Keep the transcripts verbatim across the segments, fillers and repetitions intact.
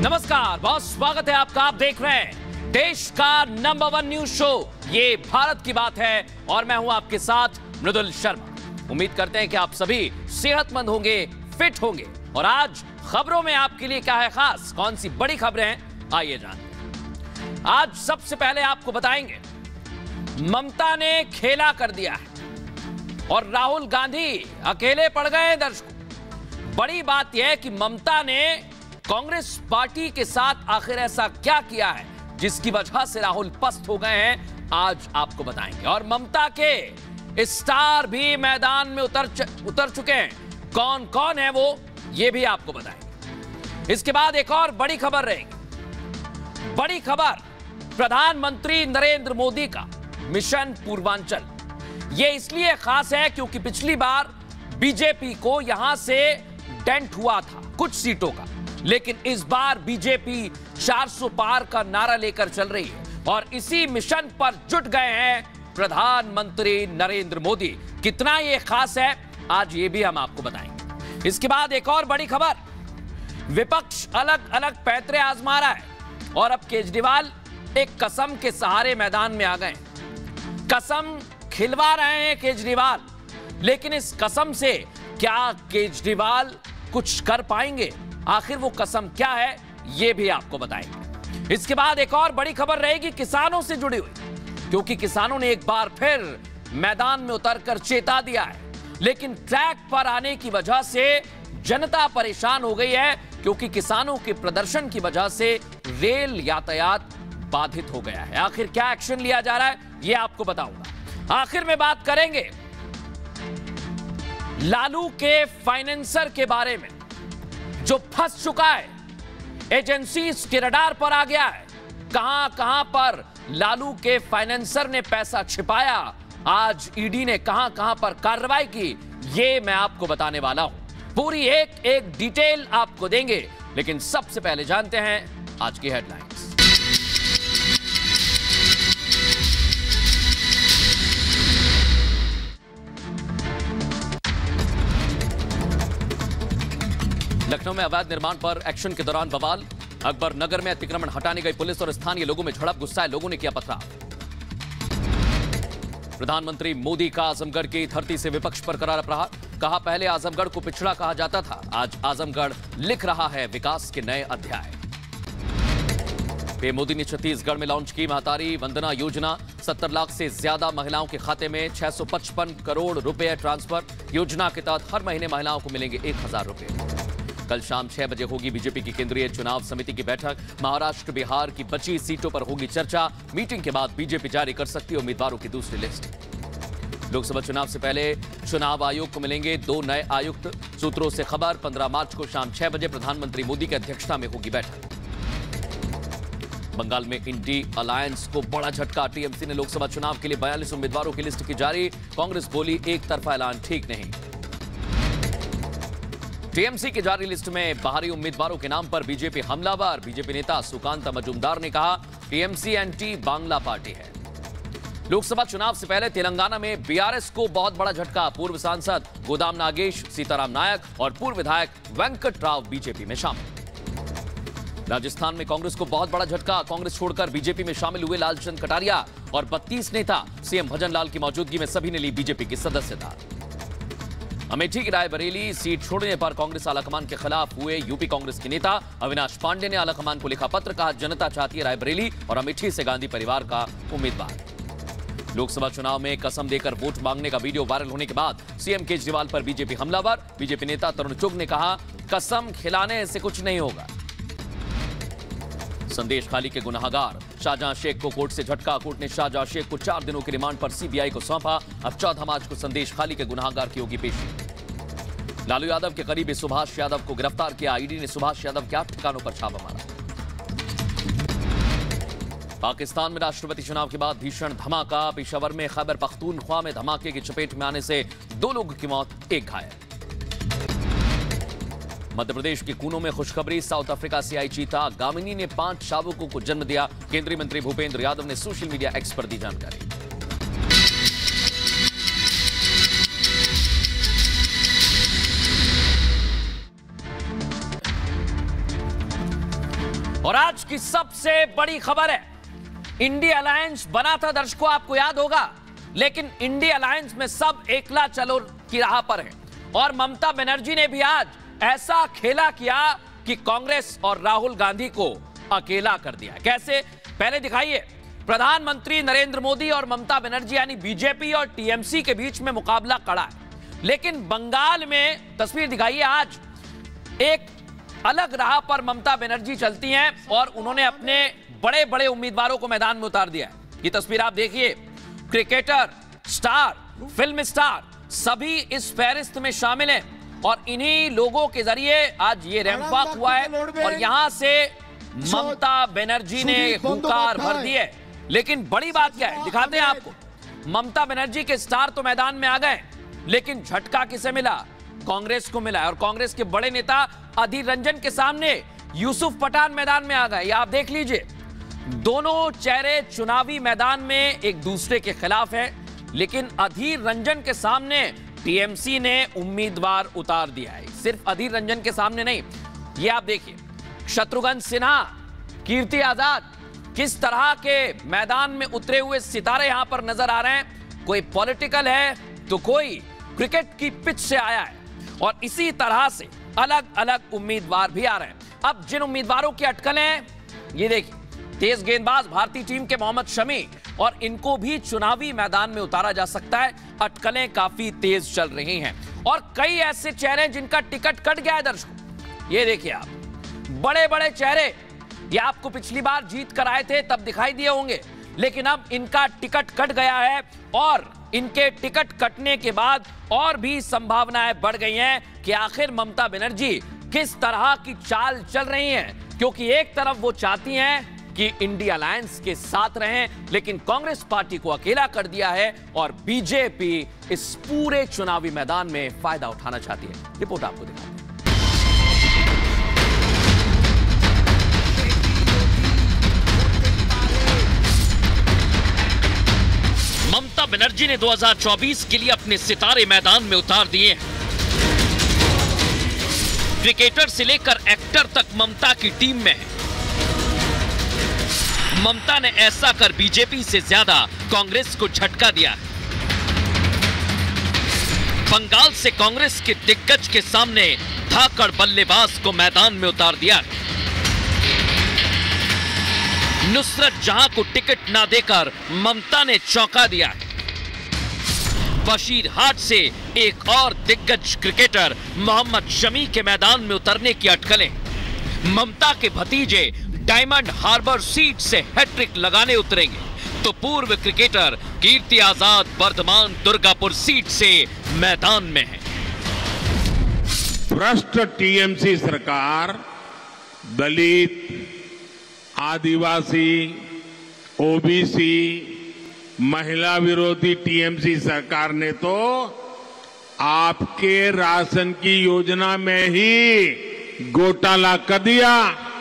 नमस्कार, बहुत स्वागत है आपका। आप देख रहे हैं देश का नंबर वन न्यूज शो, ये भारत की बात है, और मैं हूं आपके साथ मृदुल शर्मा। उम्मीद करते हैं कि आप सभी सेहतमंद होंगे, फिट होंगे। और आज खबरों में आपके लिए क्या है खास, कौन सी बड़ी खबरें हैं, आइए जानते हैं। आज सबसे पहले आपको बताएंगे, ममता ने खेला कर दिया है और राहुल गांधी अकेले पड़ गए हैं दर्शकों। बड़ी बात यह है कि ममता ने कांग्रेस पार्टी के साथ आखिर ऐसा क्या किया है जिसकी वजह से राहुल पस्त हो गए हैं, आज आपको बताएंगे। और ममता के स्टार भी मैदान में उतर उतर चुके हैं। कौन कौन है वो, ये भी आपको बताएंगे। इसके बाद एक और बड़ी खबर रहेगी। बड़ी खबर प्रधानमंत्री नरेंद्र मोदी का मिशन पूर्वांचल। यह इसलिए खास है क्योंकि पिछली बार बीजेपी को यहां से डेंट हुआ था कुछ सीटों का, लेकिन इस बार बीजेपी चार सौ पार का नारा लेकर चल रही है और इसी मिशन पर जुट गए हैं प्रधानमंत्री नरेंद्र मोदी। कितना यह खास है, आज ये भी हम आपको बताएंगे। इसके बाद एक और बड़ी खबर, विपक्ष अलग अलग पैंतरे आजमा रहा है और अब केजरीवाल एक कसम के सहारे मैदान में आ गए। कसम खिलवा रहे हैं केजरीवाल, लेकिन इस कसम से क्या केजरीवाल कुछ कर पाएंगे? आखिर वो कसम क्या है, ये भी आपको बताएंगे। इसके बाद एक और बड़ी खबर रहेगी किसानों से जुड़ी हुई, क्योंकि किसानों ने एक बार फिर मैदान में उतरकर चेता दिया है, लेकिन ट्रैक पर आने की वजह से जनता परेशान हो गई है, क्योंकि किसानों के प्रदर्शन की वजह से रेल यातायात बाधित हो गया है। आखिर क्या एक्शन लिया जा रहा है, ये आपको बताऊंगा। आखिर में बात करेंगे लालू के फाइनेंसर के बारे में, जो फंस चुका है, एजेंसी के रडार पर आ गया है। कहां कहां पर लालू के फाइनेंसर ने पैसा छिपाया, आज ईडी ने कहां कहां पर कार्रवाई की, ये मैं आपको बताने वाला हूं। पूरी एक एक डिटेल आपको देंगे, लेकिन सबसे पहले जानते हैं आज की हेडलाइंस। लखनऊ में अवैध निर्माण पर एक्शन के दौरान बवाल। अकबर नगर में अतिक्रमण हटाने गई पुलिस और स्थानीय लोगों में झड़प, गुस्साए लोगों ने किया पथराव। प्रधानमंत्री मोदी का आजमगढ़ की धरती से विपक्ष पर करारा प्रहार, कहा पहले आजमगढ़ को पिछड़ा कहा जाता था, आज आजमगढ़ लिख रहा है विकास के नए अध्याय। पीएम मोदी ने छत्तीसगढ़ में लॉन्च की महतारी वंदना योजना, सत्तर लाख से ज्यादा महिलाओं के खाते में छह सौ पचपन करोड़ रुपए ट्रांसफर। योजना के तहत हर महीने महिलाओं को मिलेंगे एक हजार रुपए। कल शाम छह बजे होगी बीजेपी की केंद्रीय चुनाव समिति की बैठक। महाराष्ट्र, बिहार की बची सीटों पर होगी चर्चा। मीटिंग के बाद बीजेपी जारी कर सकती है उम्मीदवारों की दूसरी लिस्ट। लोकसभा चुनाव से पहले चुनाव आयोग को मिलेंगे दो नए आयुक्त, सूत्रों से खबर। पंद्रह मार्च को शाम छह बजे प्रधानमंत्री मोदी की अध्यक्षता में होगी बैठक। बंगाल में इंडी अलायंस को बड़ा झटका, टीएमसी ने लोकसभा चुनाव के लिए बयालीस उम्मीदवारों की लिस्ट की जारी। कांग्रेस बोली एक तरफा ऐलान ठीक नहीं। टीएमसी की जारी लिस्ट में बाहरी उम्मीदवारों के नाम पर बीजेपी हमलावर। बीजेपी नेता सुकांता मजूमदार ने कहा टीएमसी एंटी बांग्ला पार्टी है। लोकसभा चुनाव से पहले तेलंगाना में बीआरएस को बहुत बड़ा झटका, पूर्व सांसद गोदाम नागेश, सीताराम नायक और पूर्व विधायक वेंकट राव बीजेपी में शामिल। राजस्थान में कांग्रेस को बहुत बड़ा झटका, कांग्रेस छोड़कर बीजेपी में शामिल हुए लालचंद कटारिया और बत्तीस नेता। सीएम भजनलाल की मौजूदगी में सभी ने ली बीजेपी की सदस्यता। अमेठी की रायबरेली सीट छोड़ने पर कांग्रेस आलाकमान के खिलाफ हुए यूपी कांग्रेस के नेता अविनाश पांडे ने आलाकमान को लिखा पत्र, कहा जनता चाहती है रायबरेली और अमेठी से गांधी परिवार का उम्मीदवार। लोकसभा चुनाव में कसम देकर वोट मांगने का वीडियो वायरल होने के बाद सीएम केजरीवाल पर बीजेपी हमलावर। बीजेपी नेता तरुण चुग ने कहा कसम खिलाने से कुछ नहीं होगा। संदेश खाली के गुनाहगार शाहजहां शेख को कोर्ट से झटका, कोर्ट ने शाहजहां शेख को चार दिनों की रिमांड पर सीबीआई को सौंपा। अब चौदह मार्च को संदेश खाली के गुनाहगार की होगी पेशी। लालू यादव के करीबी सुभाष यादव को गिरफ्तार किया, ईडी ने सुभाष यादव के आठ ठिकानों पर छापा मारा। पाकिस्तान में राष्ट्रपति चुनाव के बाद भीषण धमाका, पेशावर में खैबर पख्तूनख्वा में धमाके की चपेट में आने से दो लोगों की मौत, एक घायल। मध्य प्रदेश के कूनो में खुशखबरी, साउथ अफ्रीका से आई चीता गामिनी ने पांच शावकों को जन्म दिया। केंद्रीय मंत्री भूपेंद्र यादव ने सोशल मीडिया एक्स पर दी जानकारी। और आज की सबसे बड़ी खबर है, इंडिया अलायंस बना था दर्शकों, आपको याद होगा, लेकिन इंडिया अलायंस में सब एकला चलो की राह पर है और ममता बनर्जी ने भी आज ऐसा खेला किया कि कांग्रेस और राहुल गांधी को अकेला कर दिया। कैसे, पहले दिखाइए। प्रधानमंत्री नरेंद्र मोदी और ममता बनर्जी यानी बीजेपी और टीएमसी के बीच में मुकाबला कड़ा है, लेकिन बंगाल में तस्वीर दिखाइए। आज एक अलग राह पर ममता बनर्जी चलती हैं और उन्होंने अपने बड़े बड़े उम्मीदवारों को मैदान में उतार दिया है। ये तस्वीर आप देखिए, क्रिकेटर, स्टार, फिल्म स्टार सभी इस फहरिस्त में शामिल हैं और इन्हीं लोगों के जरिए आज ये रैंप वॉक हुआ है और यहां से ममता बनर्जी ने हुंकार भर दी है। लेकिन बड़ी बात क्या है, दिखाते हैं आपको। ममता बनर्जी के स्टार तो मैदान में आ गए, लेकिन झटका किसे मिला? कांग्रेस को मिला। और कांग्रेस के बड़े नेता अधीर रंजन के सामने यूसुफ पठान मैदान में आ गए। ये आप देख लीजिए, दोनों चेहरे चुनावी मैदान में एक दूसरे के खिलाफ हैं, लेकिन अधीर रंजन के सामने टीएमसी ने उम्मीदवार उतार दिया है। सिर्फ अधीर रंजन के सामने नहीं, ये आप देखिए, शत्रुघ्न सिन्हा, कीर्ति आजाद, किस तरह के मैदान में उतरे हुए सितारे यहां पर नजर आ रहे हैं। कोई पॉलिटिकल है तो कोई क्रिकेट की पिच से आया है और इसी तरह से अलग अलग उम्मीदवार भी आ रहे हैं। अब जिन उम्मीदवारों की अटकलें हैं, ये देखिए, तेज गेंदबाज भारतीय टीम के मोहम्मद शमी, और इनको भी चुनावी मैदान में उतारा जा सकता है। अटकलें काफी तेज चल रही हैं और कई ऐसे चेहरे जिनका टिकट कट गया है दर्शकों। ये देखिए आप, बड़े बड़े चेहरे, ये आपको पिछली बार जीत कर आए थे तब दिखाई दिए होंगे, लेकिन अब इनका टिकट कट गया है और इनके टिकट कटने के बाद और भी संभावनाएं बढ़ गई हैं कि आखिर ममता बनर्जी किस तरह की चाल चल रही हैं। क्योंकि एक तरफ वो चाहती हैं कि इंडिया अलायंस के साथ रहें, लेकिन कांग्रेस पार्टी को अकेला कर दिया है और बीजेपी इस पूरे चुनावी मैदान में फायदा उठाना चाहती है। रिपोर्ट आपको दिखाते हैं। ममता बनर्जी ने दो हज़ार चौबीस के लिए अपने सितारे मैदान में उतार दिए हैं। क्रिकेटर से लेकर एक्टर तक ममता की टीम में है। ममता ने ऐसा कर बीजेपी से ज्यादा कांग्रेस को झटका दिया है। बंगाल से कांग्रेस के दिग्गज के सामने धाकड़ बल्लेबाज को मैदान में उतार दिया है। नुसरत जहां को टिकट ना देकर ममता ने चौंका दिया है। बशीरहाट से एक और दिग्गज क्रिकेटर मोहम्मद शमी के मैदान में उतरने की अटकलें। ममता के भतीजे डायमंड हार्बर सीट से हैट्रिक लगाने उतरेंगे, तो पूर्व क्रिकेटर कीर्ति आजाद वर्धमान दुर्गापुर सीट से मैदान में है। भ्रष्ट टीएमसी सरकार दलित, आदिवासी, ओबीसी, महिला विरोधी टीएमसी सरकार ने तो आपके राशन की योजना में ही घोटाला कर दिया।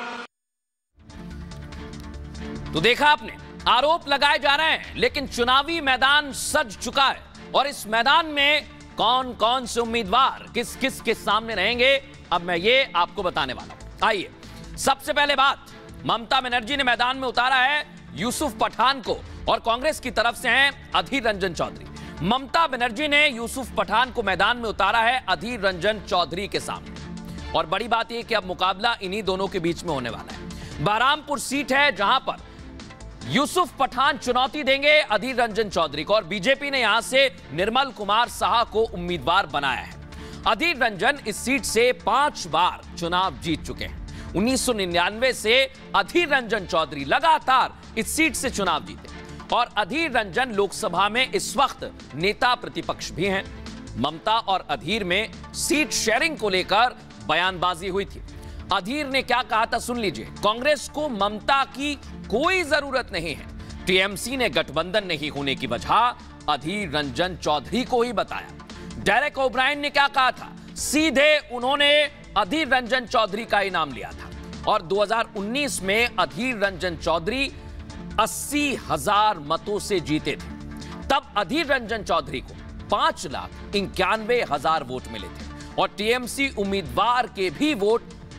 तो देखा आपने, आरोप लगाए जा रहे हैं, लेकिन चुनावी मैदान सज चुका है और इस मैदान में कौन कौन से उम्मीदवार किस किस के सामने रहेंगे, अब मैं ये आपको बताने वाला हूं। आइए, सबसे पहले बात, ममता बनर्जी ने मैदान में उतारा है यूसुफ पठान को और कांग्रेस की तरफ से हैं अधीर रंजन चौधरी। ममता बनर्जी ने यूसुफ पठान को मैदान में उतारा है अधीर रंजन चौधरी के सामने और बड़ी बात यह कि अब मुकाबला इन्हीं दोनों के बीच में होने वाला है। बहरामपुर सीट है जहां पर यूसुफ पठान चुनौती देंगे अधीर रंजन चौधरी को और बीजेपी ने यहां से निर्मल कुमार साहा को उम्मीदवार बनाया है। अधीर रंजन इस सीट से पांच बार चुनाव जीत चुके हैं। उन्नीस सौ निन्यानवे से अधीर रंजन चौधरी लगातार इस सीट से चुनाव जीते और अधीर रंजन लोकसभा में इस वक्त नेता प्रतिपक्ष भी हैं। ममता और अधीर में सीट शेयरिंग को लेकर बयानबाजी हुई थी। अधीर ने क्या कहा था सुन लीजिए। कांग्रेस को ममता की कोई जरूरत नहीं है। टीएमसी ने गठबंधन नहीं होने की वजह अधीर रंजन चौधरी को ही बताया। डेरेक ओब्रायन ने क्या कहा था, सीधे उन्होंने अधीर रंजन चौधरी का ही नाम लिया था और दो हज़ार उन्नीस में अधीर रंजन चौधरी अस्सी हजार मतों से जीते थे। तब अधीर रंजन चौधरी को पांच लाख इक्यानवे हजार वोट मिले थे और टीएमसी उम्मीदवार के भी वोट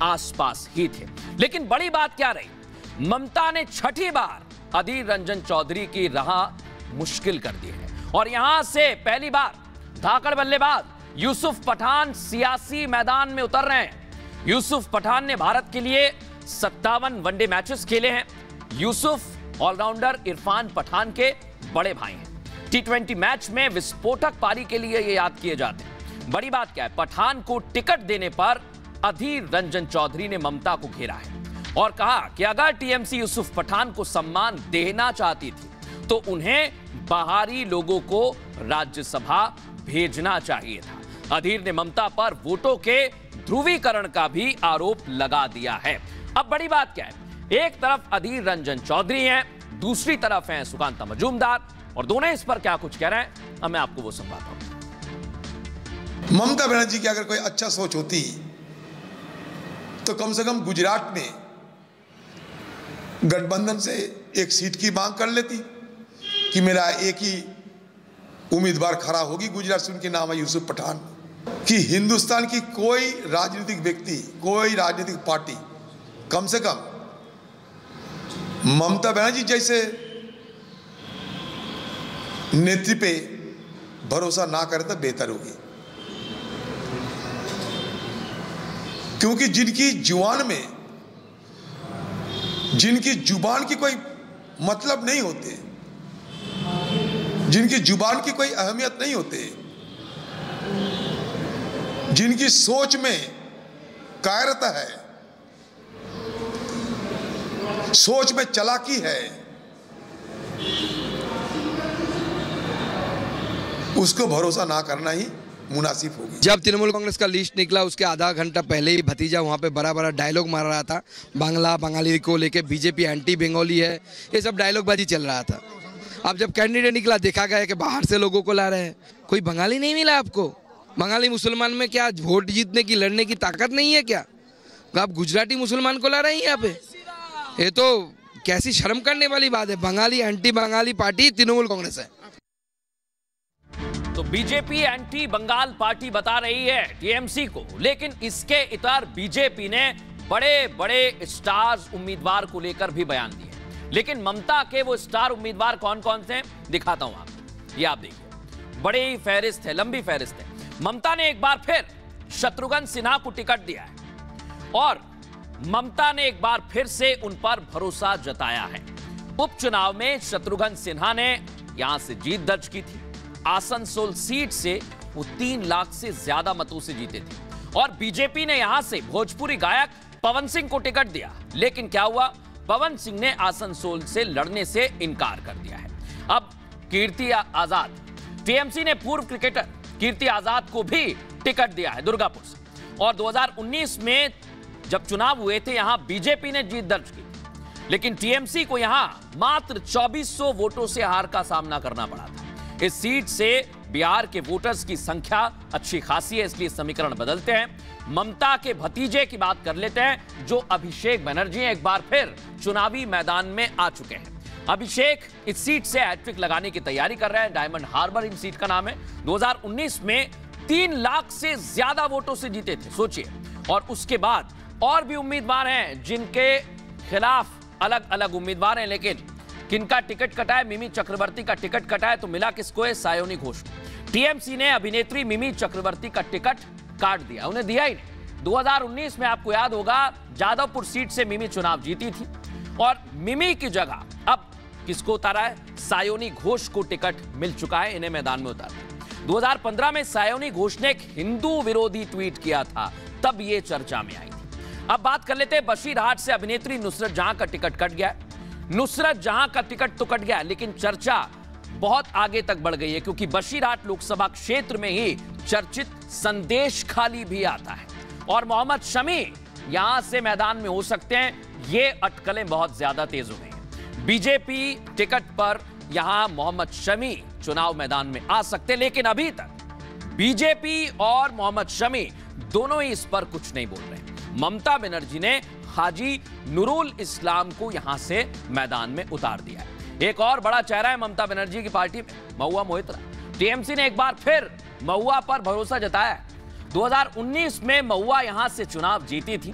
आसपास ही थे। लेकिन बड़ी बात क्या रही, ममता ने छठी बार अधीर रंजन चौधरी की राह मुश्किल कर दी है और यहां से पहली बार धाकड़ बल्लेबाज यूसुफ पठान सियासी मैदान में उतर रहे हैं। यूसुफ पठान ने भारत के लिए सत्तावन वनडे मैचेस खेले हैं। यूसुफ ऑलराउंडर इरफान पठान के बड़े भाई हैं। टी ट्वेंटी मैच में विस्फोटक पारी के लिए ये याद किए जाते हैं। बड़ी बात क्या है, पठान को टिकट देने पर अधीर रंजन चौधरी ने ममता को घेरा है और कहा कि अगर टीएमसी यूसुफ पठान को सम्मान देना चाहती थी तो उन्हें बाहरी लोगों को राज्यसभा भेजना चाहिए था। अधीर ने ममता पर वोटों के ध्रुवीकरण का भी आरोप लगा दिया है। अब बड़ी बात क्या है, एक तरफ अधीर रंजन चौधरी हैं, दूसरी तरफ हैं सुकांता मजूमदार और दोनों इस पर क्या कुछ कह रहे हैं, अब मैं आपको वो सुनवाता हूं। ममता बनर्जी की अगर कोई अच्छा सोच होती तो कम से कम गुजरात में गठबंधन से एक सीट की मांग कर लेती कि मेरा एक ही उम्मीदवार खड़ा होगी गुजरात से, उनके नाम है यूसुफ पठान। कि हिंदुस्तान की कोई राजनीतिक व्यक्ति, कोई राजनीतिक पार्टी कम से कम ममता बनर्जी जैसे नेत्री पे भरोसा ना करे तो बेहतर होगी, क्योंकि जिनकी जुबान में, जिनकी जुबान की कोई मतलब नहीं होते, जिनकी जुबान की कोई अहमियत नहीं होते, जिनकी सोच में कायरता है, सोच में चालाकी है, उसको भरोसा ना करना ही मुनासिब होगी। जब तृणमूल कांग्रेस का लिस्ट निकला उसके आधा घंटा पहले ही भतीजा वहाँ पे बड़ा बड़ा डायलॉग मार रहा था, बांग्ला बंगाली को लेके बीजेपी एंटी बंगाली है, ये सब डायलॉगबाजी चल रहा था। अब जब कैंडिडेट निकला देखा गया कि बाहर से लोगों को ला रहे हैं, कोई बंगाली नहीं मिला आपको। बंगाली मुसलमान में क्या वोट जीतने की, लड़ने की ताकत नहीं है क्या? आप गुजराती मुसलमान को ला रहे हैं यहाँ पे, ये तो कैसी शर्म करने वाली बात है। बंगाली एंटी बंगाली पार्टी तृणमूल कांग्रेस है। तो बीजेपी एंटी बंगाल पार्टी बता रही है टीएमसी को, लेकिन इसके इतर बीजेपी ने बड़े बड़े स्टार्स उम्मीदवार को लेकर भी बयान दिए। लेकिन ममता के वो स्टार उम्मीदवार कौन कौन से दिखाता हूं आपको, ये आप देखिए, बड़ी फहरिस्त है, लंबी फहरिस्त है। ममता ने एक बार फिर शत्रुघ्न सिन्हा को टिकट दिया है और ममता ने एक बार फिर से उन पर भरोसा जताया है। उपचुनाव में शत्रुघ्न सिन्हा ने यहां से जीत दर्ज की थी। आसनसोल सीट से वो तीन लाख से ज्यादा मतों से जीते थे और बीजेपी ने यहां से भोजपुरी गायक पवन सिंह को टिकट दिया। लेकिन क्या हुआ, पवन सिंह ने आसनसोल से लड़ने से इनकार कर दिया है। अब कीर्ति आजाद, टीएमसी ने पूर्व क्रिकेटर कीर्ति आजाद को भी टिकट दिया है दुर्गापुर से। और दो हज़ार उन्नीस में जब चुनाव हुए थे यहां बीजेपी ने जीत दर्ज की, लेकिन टीएमसी को यहां मात्र चौबीस सौ वोटों से हार का सामना करना पड़ा था। इस सीट से बिहार के वोटर्स की संख्या अच्छी खासी है, इसलिए समीकरण बदलते हैं। ममता के भतीजे की बात कर लेते हैं जो अभिषेक बनर्जी एक बार फिर चुनावी मैदान में आ चुके हैं। अभिषेक इस सीट से हैट्रिक लगाने की तैयारी कर रहे हैं। डायमंड हार्बर इन सीट का नाम है। दो हज़ार उन्नीस में तीन लाख से ज्यादा वोटों से जीते थे, सोचिए। और उसके बाद और भी उम्मीदवार हैं जिनके खिलाफ अलग अलग उम्मीदवार हैं, लेकिन किनका टिकट कटा है? मिमी चक्रवर्ती का टिकट कटा है, तो मिला किसको है? सायोनी घोष को। टीएमसी ने अभिनेत्री मिमी चक्रवर्ती का टिकट काट दिया, उन्हें दिया ही नहीं। दो हज़ार उन्नीस में आपको याद होगा जादवपुर सीट से मिमी चुनाव जीती थी और मिमी की जगह अब किसको उतारा है? सायोनी घोष को टिकट मिल चुका है, इन्हें मैदान में उतारा। दो हज़ार पंद्रह में सायोनी घोष ने एक हिंदू विरोधी ट्वीट किया था, तब यह चर्चा में आई थी। अब बात कर लेते हैं बशीरहाट से अभिनेत्री नुसरत जहां का टिकट कट गया। नुसरत जहां का टिकट तो कट गया, लेकिन चर्चा बहुत आगे तक बढ़ गई है, क्योंकि बशीरहाट लोकसभा क्षेत्र में ही चर्चित संदेश खाली भी आता है और मोहम्मद शमी यहां से मैदान में हो सकते हैं। ये अटकलें बहुत ज्यादा तेज हो गई हैं। बीजेपी टिकट पर यहां मोहम्मद शमी चुनाव मैदान में आ सकते, लेकिन अभी तक बीजेपी और मोहम्मद शमी दोनों ही इस पर कुछ नहीं बोल रहे। ममता बनर्जी ने हाजी नूरुल इस्लाम को यहां से मैदान में उतार दिया है। एक और बड़ा चेहरा है ममता बनर्जी की पार्टी में, महुआ मोहित्रा। टीएमसी ने एक बार फिर महुआ पर भरोसा जताया है। दो हज़ार उन्नीस में महुआ यहां से चुनाव जीती थी,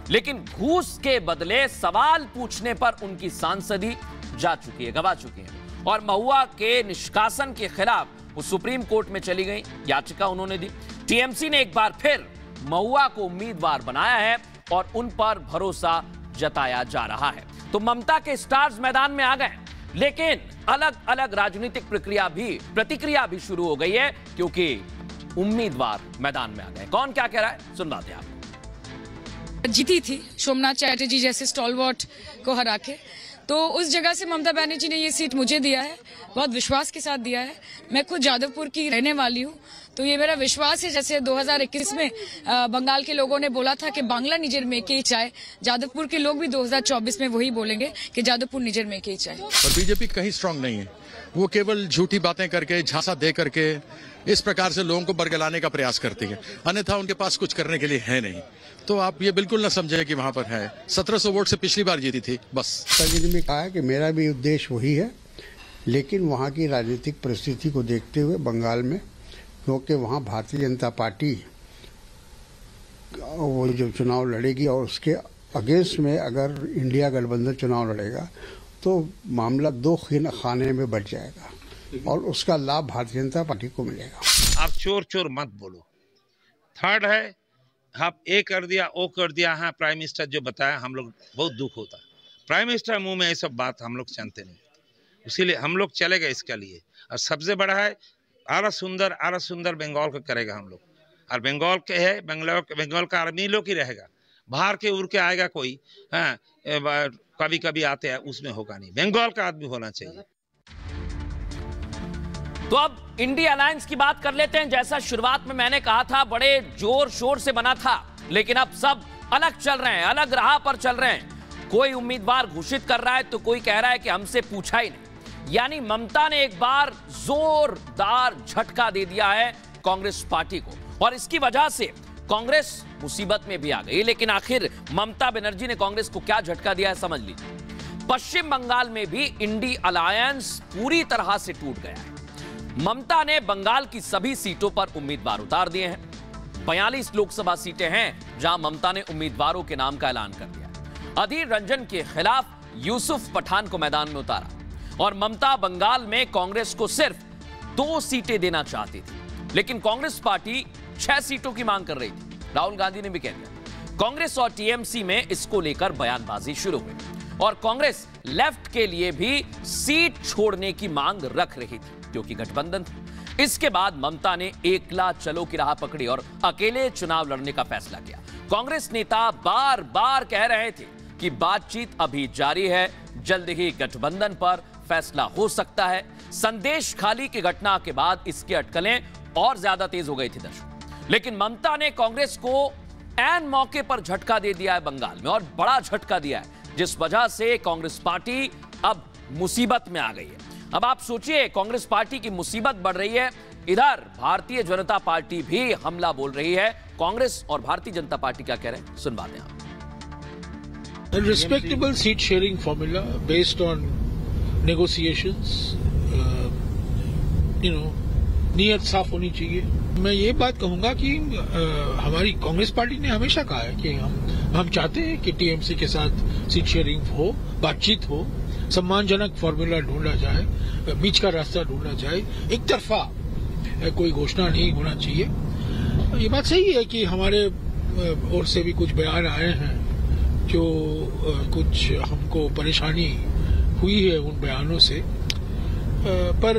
लेकिन घूस के बदले सवाल पूछने पर उनकी सांसदी जा चुकी है, गवा चुकी है। और महुआ के निष्कासन के खिलाफ वो सुप्रीम कोर्ट में चली गई, याचिका उन्होंने दी। टीएमसी ने एक बार फिर महुआ को उम्मीदवार बनाया है और उन पर भरोसा जताया जा रहा है। तो ममता के स्टार्स मैदान में आ गए, लेकिन अलग अलग राजनीतिक प्रक्रिया भी प्रतिक्रिया भी शुरू हो गई है, क्योंकि उम्मीदवार मैदान में आ गए। कौन क्या कह रहा है सुनवाते हैं आप। जीती थी सोमनाथ चैटर्जी जैसे स्टॉलवर्ट को हरा के, तो उस जगह से ममता बनर्जी ने ये सीट मुझे दिया है, बहुत विश्वास के साथ दिया है। मैं खुद जादवपुर की रहने वाली हूँ, तो ये मेरा विश्वास है। जैसे दो हज़ार इक्कीस में बंगाल के लोगों ने बोला था कि बांग्ला निजर में के चाय, जादवपुर के लोग भी दो हज़ार चौबीस में वही बोलेंगे कि जादवपुर निजर में के चाय। और बीजेपी कहीं स्ट्रांग नहीं है, वो केवल झूठी बातें करके, झांसा दे करके इस प्रकार से लोगों को बरगलाने का प्रयास करती है, अन्यथा उनके पास कुछ करने के लिए है नहीं। तो आप ये बिल्कुल न समझे कि वहां पर है। सत्रह सौ वोट से पिछली बार जीती थी बस। जी ने कहा कि मेरा भी उद्देश्य वही है, लेकिन वहाँ की राजनीतिक परिस्थिति को देखते हुए बंगाल में, क्योंकि वहाँ भारतीय जनता पार्टी वो जो चुनाव लड़ेगी और उसके अगेंस्ट में अगर इंडिया गठबंधन चुनाव लड़ेगा तो मामला दो खाने में बढ़ जाएगा और उसका लाभ भारतीय जनता पार्टी को मिलेगा। आप चोर चोर मत बोलो। थर्ड है, आप ए कर दिया, ओ कर दिया। हाँ, प्राइम मिनिस्टर जो बताया, हम लोग बहुत दुख होता। प्राइम मिनिस्टर मुंह में ये सब बात हम लोग जानते नहीं, इसीलिए हम लोग चलेगा इसके लिए। और सबसे बड़ा है आरा सुंदर, आरा सुंदर बंगाल का करेगा हम लोग। और बंगाल के है, बंगाल बंगाल का आर्मी लोग ही रहेगा, बाहर के उड़ के आएगा कोई। हाँ, कभी कभी आते हैं, उसमें होगा नहीं। बंगाल का आदमी होना चाहिए। तो अब इंडिया अलायंस की बात कर लेते हैं। जैसा शुरुआत में मैंने कहा था, बड़े जोर शोर से बना था, लेकिन अब सब अलग चल रहे हैं, अलग राह पर चल रहे हैं। कोई उम्मीदवार घोषित कर रहा है तो कोई कह रहा है कि हमसे पूछा ही नहीं। यानी ममता ने एक बार जोरदार झटका दे दिया है कांग्रेस पार्टी को, और इसकी वजह से कांग्रेस मुसीबत में भी आ गई। लेकिन आखिर ममता बनर्जी ने कांग्रेस को क्या झटका दिया है, समझ लीजिए। पश्चिम बंगाल में भी इंडी अलायंस पूरी तरह से टूट गया है। ममता ने बंगाल की सभी सीटों पर उम्मीदवार उतार दिए हैं। बयालीस लोकसभा सीटें हैं जहां ममता ने उम्मीदवारों के नाम का ऐलान कर दिया। अधीर रंजन के खिलाफ यूसुफ पठान को मैदान में उतारा, और ममता बंगाल में कांग्रेस को सिर्फ दो सीटें देना चाहती थी, लेकिन कांग्रेस पार्टी छह सीटों की मांग कर रही थी। राहुल गांधी ने भी कह दिया। कांग्रेस और टीएमसी में इसको लेकर बयानबाजी शुरू हुई, और कांग्रेस लेफ्ट के लिए भी सीट छोड़ने की मांग रख रही थी, क्योंकि गठबंधन था। इसके बाद ममता ने एकला चलो की राह पकड़ी और अकेले चुनाव लड़ने का फैसला किया। कांग्रेस नेता बार बार कह रहे थे कि बातचीत अभी जारी है, जल्द ही गठबंधन पर फैसला हो सकता है। संदेश खाली की घटना के बाद इसकी अटकलें और ज्यादा तेज हो गई थी दर्शक। लेकिन ममता ने कांग्रेस को ऐन मौके पर झटका दे दिया है बंगाल में, और बड़ा झटका दिया है, जिस वजह से कांग्रेस पार्टी अब मुसीबत में आ गई है। अब आप सोचिए, कांग्रेस पार्टी की मुसीबत बढ़ रही है, इधर भारतीय जनता पार्टी भी हमला बोल रही है। कांग्रेस और भारतीय जनता पार्टी क्या कह रहे हैं, सुनवाते हैं आप। Respectable seat sharing formula based on negotiations, you know, नीयत साफ होनी चाहिए। मैं ये बात कहूंगा कि uh, हमारी कांग्रेस पार्टी ने हमेशा कहा है कि हम हम चाहते हैं कि टीएमसी के साथ सीट शेयरिंग हो, बातचीत हो, सम्मानजनक फॉर्मूला ढूंढा जाए, बीच का रास्ता ढूंढा जाए। एक तरफा कोई घोषणा नहीं होना चाहिए। ये बात सही है कि हमारे ओर से भी कुछ बयान आए हैं जो कुछ हमको परेशानी हुई है उन बयानों से, पर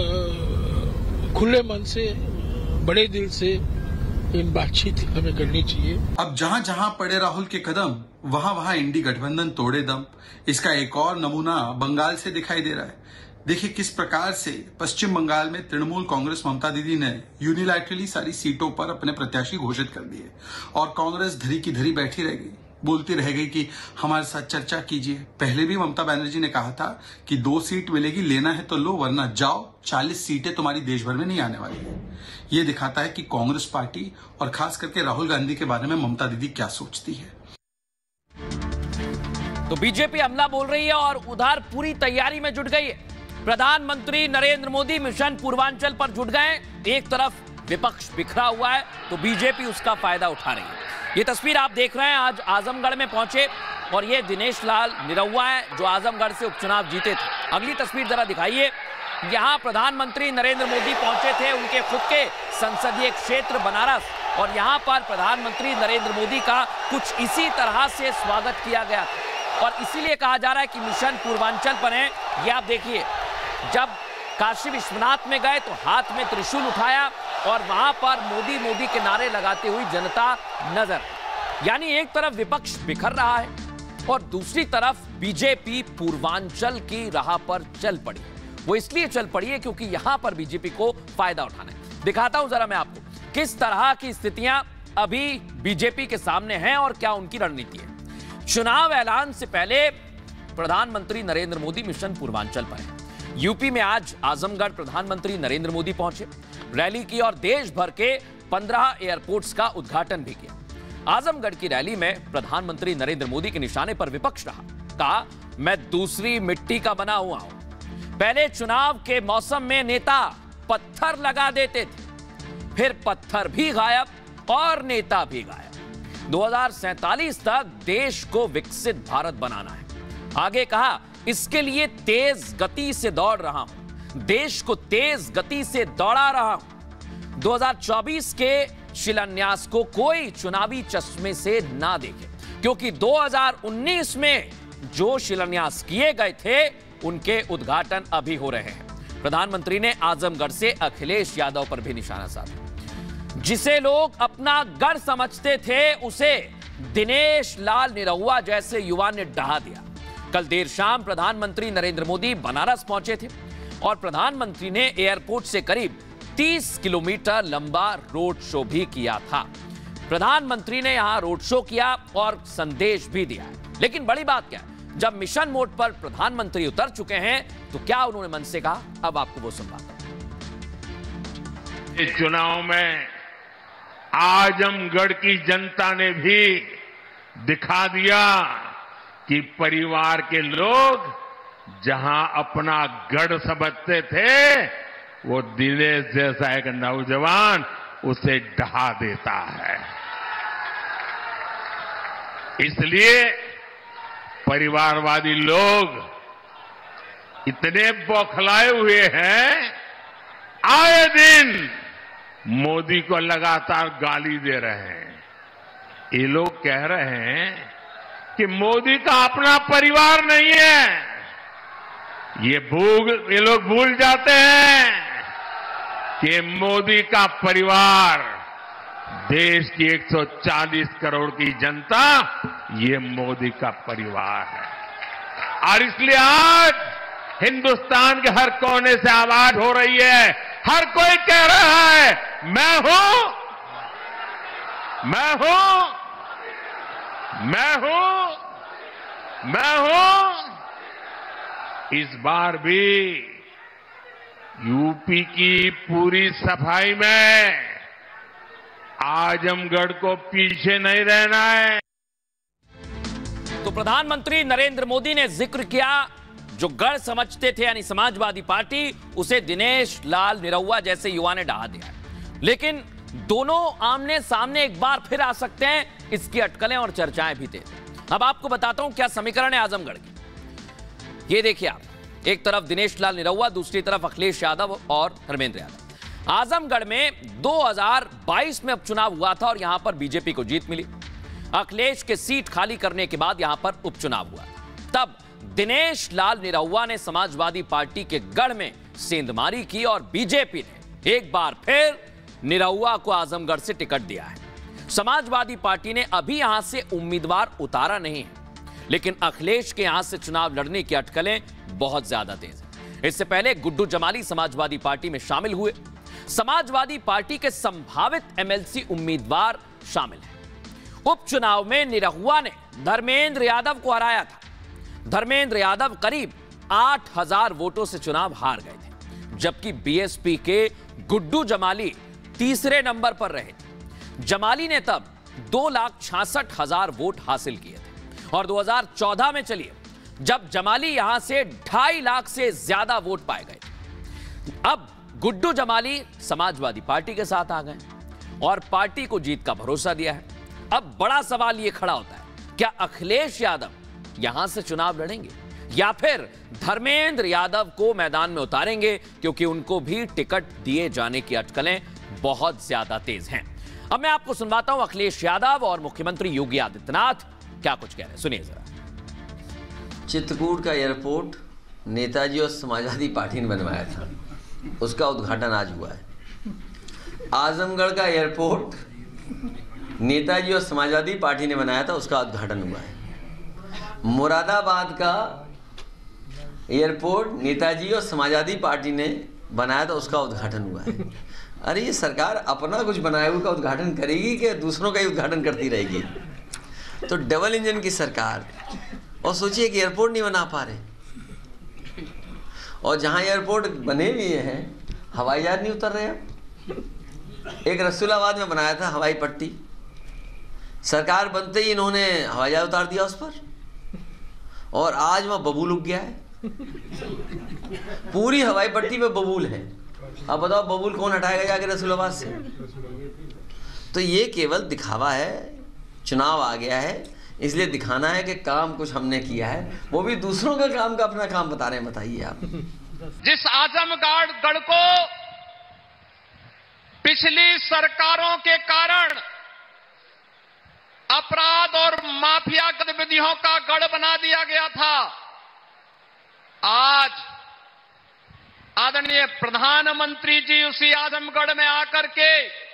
खुले मन से, बड़े दिल से इन बातचीत हमें करनी चाहिए। अब जहां जहां पड़े राहुल के कदम, वहां वहां इंडी गठबंधन तोड़े दम। इसका एक और नमूना बंगाल से दिखाई दे रहा है। देखिए किस प्रकार से पश्चिम बंगाल में तृणमूल कांग्रेस ममता दीदी ने यूनिलैटरली सारी सीटों पर अपने प्रत्याशी घोषित कर दिए, और कांग्रेस धरी की धरी बैठी रह गई, बोलती रह गई कि हमारे साथ चर्चा कीजिए। पहले भी ममता बनर्जी ने कहा था कि दो सीट मिलेगी, लेना है तो लो, वरना जाओ, चालीस सीटें तुम्हारी देश भर में नहीं आने वाली है। ये दिखाता है कि कांग्रेस पार्टी और खास करके राहुल गांधी के बारे में ममता दीदी क्या सोचती है। तो बीजेपी हमला बोल रही है और उधर पूरी तैयारी में जुट गई है। प्रधानमंत्री नरेंद्र मोदी मिशन पूर्वांचल पर जुट गए। एक तरफ विपक्ष बिखरा हुआ है तो बीजेपी उसका फायदा उठा रही है। ये तस्वीर आप देख रहे हैं, आज आजमगढ़ में पहुंचे और ये दिनेश लाल निरहुआ है जो आजमगढ़ से उपचुनाव जीते थे। अगली तस्वीर जरा दिखाइए। यहां प्रधानमंत्री नरेंद्र मोदी पहुंचे थे, उनके खुद के संसदीय क्षेत्र बनारस, और यहां पर प्रधानमंत्री नरेंद्र मोदी का कुछ इसी तरह से स्वागत किया गया था और इसीलिए कहा जा रहा है कि मिशन पूर्वांचल पर है। ये आप देखिए, जब काशी विश्वनाथ में गए तो हाथ में त्रिशूल उठाया और वहां पर मोदी मोदी के नारे लगाते हुई जनता नजर, यानी एक तरफ विपक्ष बिखर रहा है और दूसरी तरफ बीजेपी पूर्वांचल की राह पर चल पड़ी। वो इसलिए चल पड़ी है क्योंकि यहां पर बीजेपी को फायदा उठाना है। दिखाता हूं जरा मैं आपको किस तरह की स्थितियां अभी बीजेपी के सामने हैं और क्या उनकी रणनीति है। चुनाव ऐलान से पहले प्रधानमंत्री नरेंद्र मोदी मिशन पूर्वांचल पर है। यूपी में आज आजमगढ़ प्रधानमंत्री नरेंद्र मोदी पहुंचे, रैली की और देश भर के पंद्रह एयरपोर्ट्स का उद्घाटन भी किया। आजमगढ़ की रैली में प्रधानमंत्री नरेंद्र मोदी के निशाने पर विपक्ष रहा, कहा मैं दूसरी मिट्टी का बना हुआ हूं। पहले चुनाव के मौसम में नेता पत्थर लगा देते थे, फिर पत्थर भी गायब और नेता भी गायब। दो हज़ार सैंतालीस तक देश को विकसित भारत बनाना है। आगे कहा इसके लिए तेज गति से दौड़ रहा हूं, देश को तेज गति से दौड़ा रहा हूं। दो हज़ार चौबीस के शिलान्यास को कोई चुनावी चश्मे से ना देखे, क्योंकि दो हज़ार उन्नीस में जो शिलान्यास किए गए थे उनके उद्घाटन अभी हो रहे हैं। प्रधानमंत्री ने आजमगढ़ से अखिलेश यादव पर भी निशाना साधा। जिसे लोग अपना गढ़ समझते थे उसे दिनेश लाल निरहुआ जैसे युवा ने ढहा दिया। कल देर शाम प्रधानमंत्री नरेंद्र मोदी बनारस पहुंचे थे और प्रधानमंत्री ने एयरपोर्ट से करीब तीस किलोमीटर लंबा रोड शो भी किया था। प्रधानमंत्री ने यहां रोड शो किया और संदेश भी दिया है। लेकिन बड़ी बात क्या है, जब मिशन मोड पर प्रधानमंत्री उतर चुके हैं तो क्या उन्होंने मन से कहा, अब आपको वो सुनवाता हूं। इस चुनाव में आजमगढ़ की जनता ने भी दिखा दिया कि परिवार के लोग जहां अपना गढ़ समझते थे वो दिनेश जैसा एक नौजवान उसे ढहा देता है। इसलिए परिवारवादी लोग इतने बौखलाए हुए हैं, आए दिन मोदी को लगातार गाली दे रहे हैं। ये लोग कह रहे हैं कि मोदी का अपना परिवार नहीं है। ये भूल ये लोग भूल जाते हैं कि मोदी का परिवार देश की एक सौ चालीस करोड़ की जनता, ये मोदी का परिवार है। और इसलिए आज हिंदुस्तान के हर कोने से आवाज हो रही है, हर कोई कह रहा है मैं हूं, मैं हूं, मैं हूं, मैं हूं। इस बार भी यूपी की पूरी सफाई में आजमगढ़ को पीछे नहीं रहना है। तो प्रधानमंत्री नरेंद्र मोदी ने जिक्र किया, जो गढ़ समझते थे यानी समाजवादी पार्टी, उसे दिनेश लाल निरहुआ जैसे युवा ने ढहा दिया है। लेकिन दोनों आमने सामने एक बार फिर आ सकते हैं, इसकी अटकलें और चर्चाएं भी थे। अब आपको बताता हूं क्या समीकरण है आजमगढ़ की। ये देखिए आप, एक तरफ दिनेश लाल निरहुआ, दूसरी तरफ अखिलेश यादव और धर्मेंद्र यादव। आजमगढ़ में दो हज़ार बाईस में उपचुनाव हुआ था और यहां पर बीजेपी को जीत मिली। अखिलेश के सीट खाली करने के बाद यहां पर उपचुनाव हुआ। तब दिनेश लाल निरहुआ ने समाजवादी पार्टी के गढ़ में सेंधमारी की और बीजेपी ने एक बार फिर निरहुआ को आजमगढ़ से टिकट दिया है। समाजवादी पार्टी ने अभी यहां से उम्मीदवार उतारा नहीं है, लेकिन अखिलेश के यहां से चुनाव लड़ने की अटकलें बहुत ज्यादा तेज हैं। इससे पहले गुड्डू जमाली समाजवादी पार्टी में शामिल हुए। समाजवादी पार्टी के संभावित एमएलसी उम्मीदवार शामिल हैं। उपचुनाव में निरहुआ ने धर्मेंद्र यादव को हराया था। धर्मेंद्र यादव करीब आठ हज़ार वोटों से चुनाव हार गए थे, जबकि बीएसपी के गुड्डू जमाली तीसरे नंबर पर रहे थे। जमाली ने तब दो लाख छियासठ हजार वोट हासिल किए थे और दो हज़ार चौदह में चलिए जब जमाली यहां से ढाई लाख से ज्यादा वोट पाए गए थे। अब गुड्डू जमाली समाजवादी पार्टी के साथ आ गए और पार्टी को जीत का भरोसा दिया है। अब बड़ा सवाल यह खड़ा होता है, क्या अखिलेश यादव यहां से चुनाव लड़ेंगे या फिर धर्मेंद्र यादव को मैदान में उतारेंगे, क्योंकि उनको भी टिकट दिए जाने की अटकलें बहुत ज्यादा तेज हैं। अब मैं आपको सुनवाता हूं अखिलेश यादव और मुख्यमंत्री योगी आदित्यनाथ क्या कुछ कह रहे हैं, सुनिए जरा। चित्रकूट का एयरपोर्ट नेताजी और समाजवादी पार्टी ने बनवाया था, उसका उद्घाटन आज हुआ है। आजमगढ़ का एयरपोर्ट नेताजी और समाजवादी पार्टी ने बनाया था, उसका उद्घाटन हुआ है। मुरादाबाद का एयरपोर्ट नेताजी और समाजवादी पार्टी ने बनाया था, उसका उद्घाटन हुआ है। अरे ये सरकार अपना कुछ बनाए हुए का उद्घाटन करेगी कि दूसरों का ही उद्घाटन करती रहेगी? तो डबल इंजन की सरकार, और सोचिए कि एयरपोर्ट नहीं बना पा रहे, और जहां एयरपोर्ट बने हुए हैं हवाई जहाज नहीं उतर रहे। एक रसूलाबाद में बनाया था हवाई पट्टी, सरकार बनते ही इन्होंने हवाई जहाज उतार दिया उस पर, और आज वहां बबूल उग गया है। पूरी हवाई पट्टी पे बबूल है। अब बताओ बबूल कौन हटाएगा जाके रसूलाबाद से? तो ये केवल दिखावा है, चुनाव आ गया है इसलिए दिखाना है कि काम कुछ हमने किया है, वो भी दूसरों का काम का अपना काम बता रहे हैं। बताइए आप। जिस आजमगढ़ गढ़ को पिछली सरकारों के कारण अपराध और माफिया गतिविधियों का गढ़ बना दिया गया था, आज आदरणीय प्रधानमंत्री जी उसी आजमगढ़ में आकर के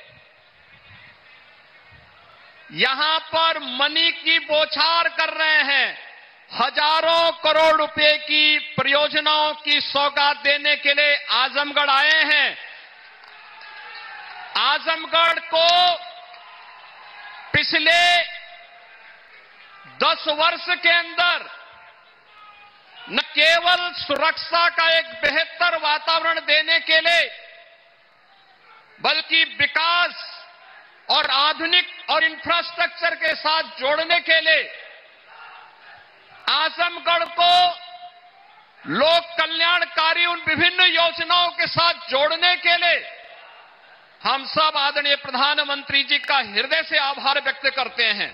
यहां पर मनी की बौछार कर रहे हैं। हजारों करोड़ रुपए की परियोजनाओं की सौगात देने के लिए आजमगढ़ आए हैं। आजमगढ़ को पिछले दस वर्ष के अंदर न केवल सुरक्षा का एक बेहतर वातावरण देने के लिए, बल्कि विकास और आधुनिक और इंफ्रास्ट्रक्चर के साथ जोड़ने के लिए आजमगढ़ को लोक कल्याणकारी उन विभिन्न योजनाओं के साथ जोड़ने के लिए हम सब आदरणीय प्रधानमंत्री जी का हृदय से आभार व्यक्त करते हैं।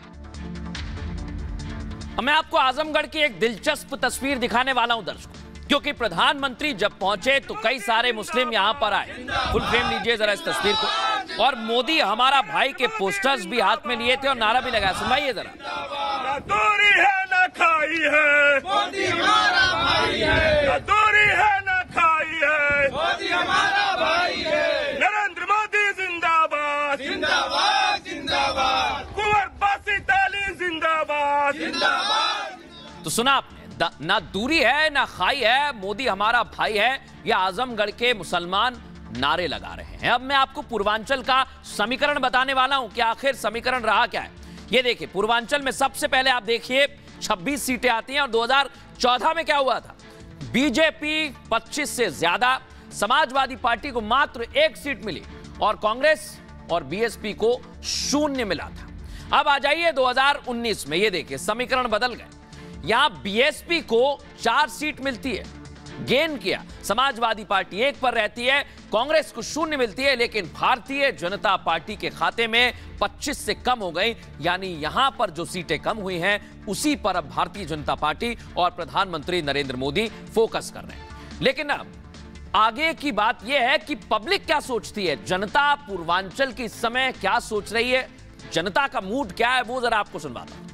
मैं आपको आजमगढ़ की एक दिलचस्प तस्वीर दिखाने वाला हूं दर्शकों, क्योंकि प्रधानमंत्री जब पहुंचे तो कई सारे मुस्लिम यहां पर आए। फुल फ्रेम लीजिए जरा इस तस्वीर को। और मोदी हमारा भाई के पोस्टर्स भी हाथ में लिए थे और नारा भी लगाया, सुनवाइए जरा। ना दूरी है ना खाई है, मोदी हमारा भाई है। ना दूरी है ना खाई है, मोदी हमारा भाई है। नरेंद्र मोदी जिंदाबाद, जिंदाबाद जिंदाबाद। कुंवर बासी ताली जिंदाबाद, जिंदाबाद। तो सुना आपने, ना दूरी है ना खाई है, मोदी हमारा भाई है, यह आजमगढ़ के मुसलमान नारे लगा रहे हैं। अब मैं आपको पूर्वांचल का समीकरण बताने वाला हूं कि आखिर समीकरण रहा क्या है। ये देखिए, पूर्वांचल में सबसे पहले आप देखिए छब्बीस सीटें आती हैं, और दो हज़ार चौदह में क्या हुआ था? बीजेपी पच्चीस से ज्यादा, समाजवादी पार्टी को मात्र एक सीट मिली और कांग्रेस और बीएसपी को शून्य मिला था। अब आ जाइए दो हज़ार उन्नीस में, ये देखिए समीकरण बदल गए। यहां बीएसपी को चार सीट मिलती है, गेन किया, समाजवादी पार्टी एक पर रहती है, कांग्रेस को शून्य मिलती है, लेकिन भारतीय जनता पार्टी के खाते में पच्चीस से कम हो गई। यानी यहां पर जो सीटें कम हुई हैं उसी पर अब भारतीय जनता पार्टी और प्रधानमंत्री नरेंद्र मोदी फोकस कर रहे हैं। लेकिन अब आगे की बात यह है कि पब्लिक क्या सोचती है, जनता पूर्वांचल की इस समय क्या सोच रही है, जनता का मूड क्या है, वो जरा आपको सुनवाता हूं।